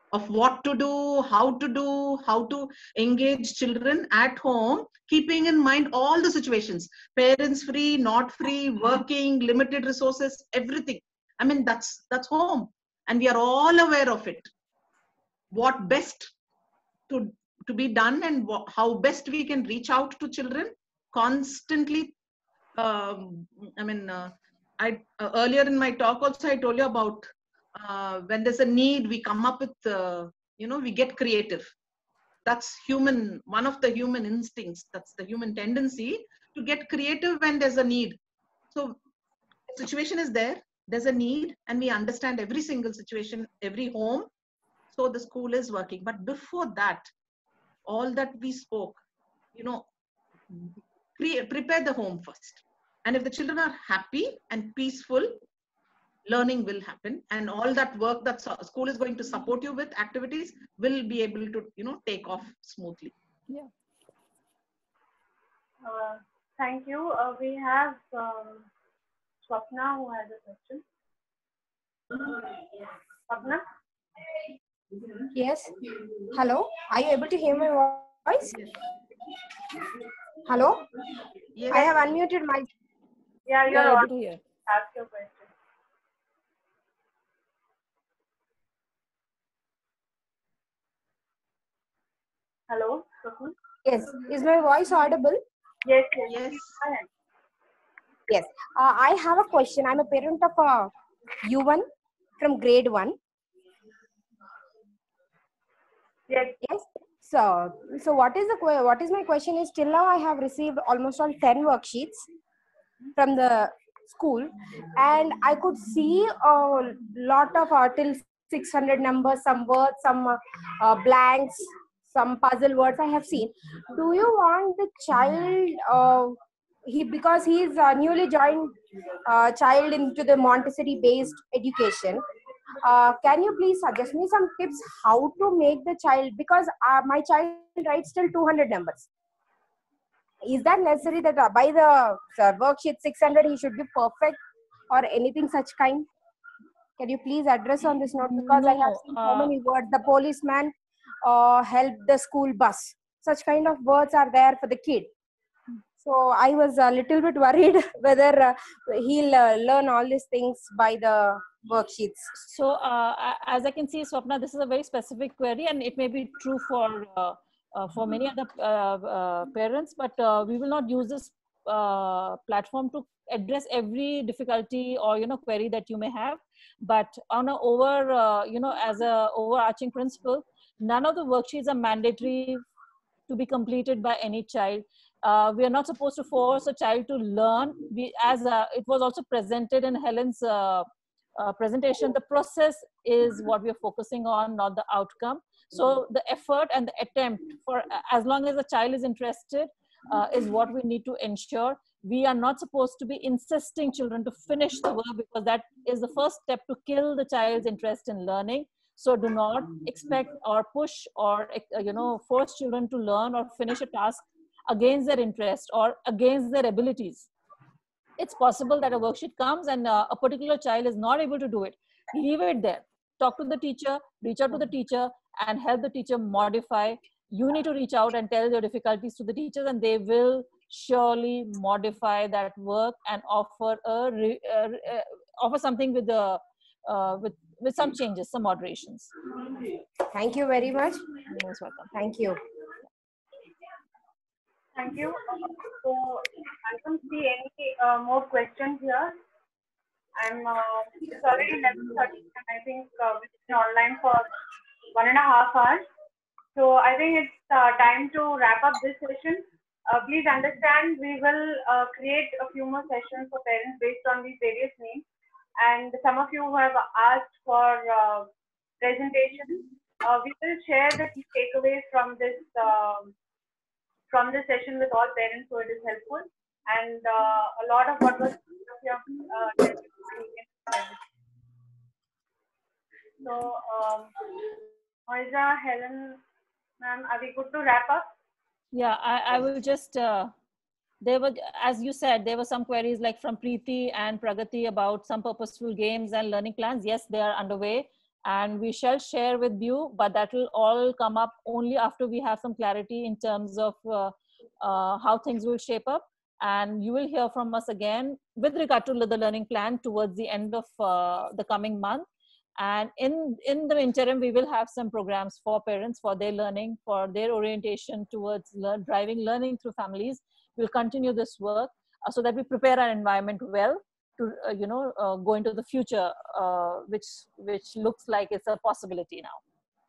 of what to do, how to do, how to engage children at home, keeping in mind all the situations, parents free, not free, working, limited resources, everything. I mean, that's, that's home. And we are all aware of it. What best to, to be done and what, how best we can reach out to children constantly. Um, I mean, uh, I uh, earlier in my talk also I told you about uh, when there's a need, we come up with, uh, you know, we get creative. That's human, one of the human instincts. That's the human tendency to get creative when there's a need. So situation is there, there's a need, and we understand every single situation, every home. So the school is working. But before that, all that we spoke, you know, create, prepare the home first. And if the children are happy and peaceful, learning will happen, and all that work that school is going to support you with activities will be able to, you know, take off smoothly. Yeah. Uh, thank you. Uh, we have um, Swapna who has a question. Swapna? Yes. Hello. Are you able to hear my voice? Hello. Yes. I have unmuted my. Yeah, you're Yeah, on. able to hear. Ask your question. Hello, Swapna? Yes. Is my voice audible? Yes, yes. Yes. Go ahead. Yes. Uh, I have a question. I'm a parent of a U one from grade one. Yes. Yes. So, so what is the que- what is my question is, till now I have received almost all ten worksheets from the school, and I could see a lot of uh, till six hundred numbers, some words, some uh, uh, blanks, some puzzle words I have seen. Do you want the child, uh, he because he is a newly joined uh, child into the Montessori based education, uh, can you please suggest me some tips how to make the child, because uh, my child writes till two hundred numbers. Is that necessary that uh, by the uh, worksheet six hundred he should be perfect or anything such kind? Can you please address on this note, because I have No, seen so uh, many words. The policeman uh, helped the school bus. Such kind of words are there for the kid. So I was a little bit worried whether uh, he'll uh, learn all these things by the worksheets. So uh, a- as I can see, Swapna, this is a very specific query, and it may be true for uh, uh, for many other uh, uh, parents, but uh, we will not use this uh, platform to address every difficulty or, you know, query that you may have. But on a over, uh, you know, as a overarching principle, none of the worksheets are mandatory to be completed by any child. Uh, we are not supposed to force a child to learn. We, as uh, it was also presented in Helen's uh, uh, presentation, the process is what we are focusing on, not the outcome. So the effort and the attempt, for as long as the child is interested, uh, is what we need to ensure. We are not supposed to be insisting children to finish the work, because that is the first step to kill the child's interest in learning. So do not expect or push or, you know, force children to learn or finish a task against their interest or against their abilities. It's possible that a worksheet comes and uh, a particular child is not able to do it. Leave it there. Talk to the teacher, reach out to the teacher, and help the teacher modify. You need to reach out and tell your difficulties to the teachers, and they will surely modify that work and offer a re, uh, uh, offer something with the uh, with with some changes, some moderations. Thank you very much. You're most welcome. Thank you. Thank you. So I don't see any uh, more questions here. I'm uh, it's already eleven thirty, and I think uh, we've been online for one and a half hours. So I think it's uh, time to wrap up this session. Uh, please understand, we will uh, create a few more sessions for parents based on these various needs. And some of you who have asked for uh, presentations, uh, we will share the key takeaways from this uh, from this session with all parents, so it is helpful. And uh, a lot of what was uh, so, um, Moiza, Helen, ma'am, are we good to wrap up? Yeah, I, I will just, uh, there were, as you said, there were some queries like from Preeti and Pragati about some purposeful games and learning plans. Yes, they are underway. and we shall share with you, but that will all come up only after we have some clarity in terms of uh, uh, how things will shape up. And you will hear from us again with regard to the learning plan towards the end of uh, the coming month. And in, in the interim, we will have some programs for parents, for their learning, for their orientation towards learn, driving learning through families. We'll continue this work uh, so that we prepare our environment well to, uh, you know, uh, go into the future, uh, which, which looks like it's a possibility now.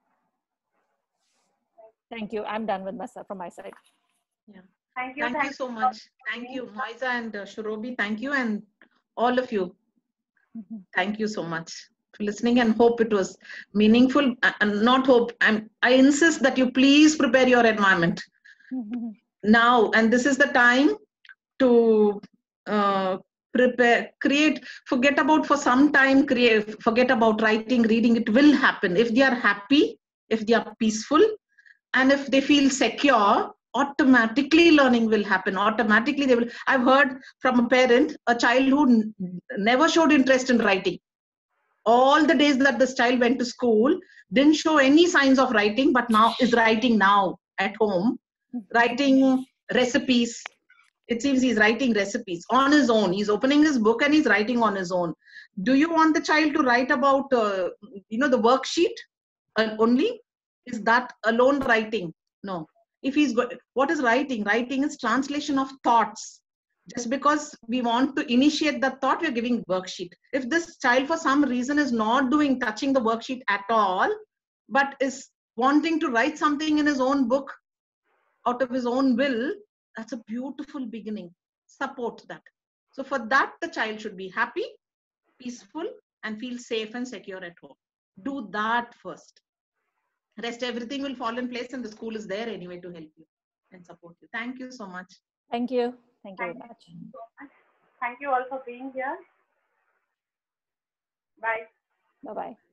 Thank you. I'm done with myself from my side. Yeah. Thank you. Thank, thank you so much. Thank you, Moiza and uh, Shurobi. Thank you, and all of you. Mm-hmm. Thank you so much for listening, and hope it was meaningful. And not hope. I'm, I insist that you please prepare your environment mm-hmm. now, and this is the time to uh, prepare, create. Forget about for some time. Create. Forget about writing, reading. It will happen if they are happy, if they are peaceful, and if they feel secure. Automatically learning will happen. Automatically they will. I've heard from a parent, a child who never showed interest in writing. All the days that this child went to school, didn't show any signs of writing, but now is writing now at home, writing recipes. It seems he's writing recipes on his own. He's opening his book and he's writing on his own. Do you want the child to write about, uh, you know, the worksheet uh, only? Is that alone writing? No. If he's go what is writing? Writing is translation of thoughts. Just because we want to initiate the thought, we're giving worksheet. If this child for some reason is not doing, touching the worksheet at all, but is wanting to write something in his own book out of his own will, that's a beautiful beginning. Support that. So for that, the child should be happy, peaceful, and feel safe and secure at home. Do that first. Rest, everything will fall in place, and the school is there anyway to help you and support you. Thank you so much. Thank you. Thank you Thank very much. You so much. Thank you all for being here. Bye. Bye-bye.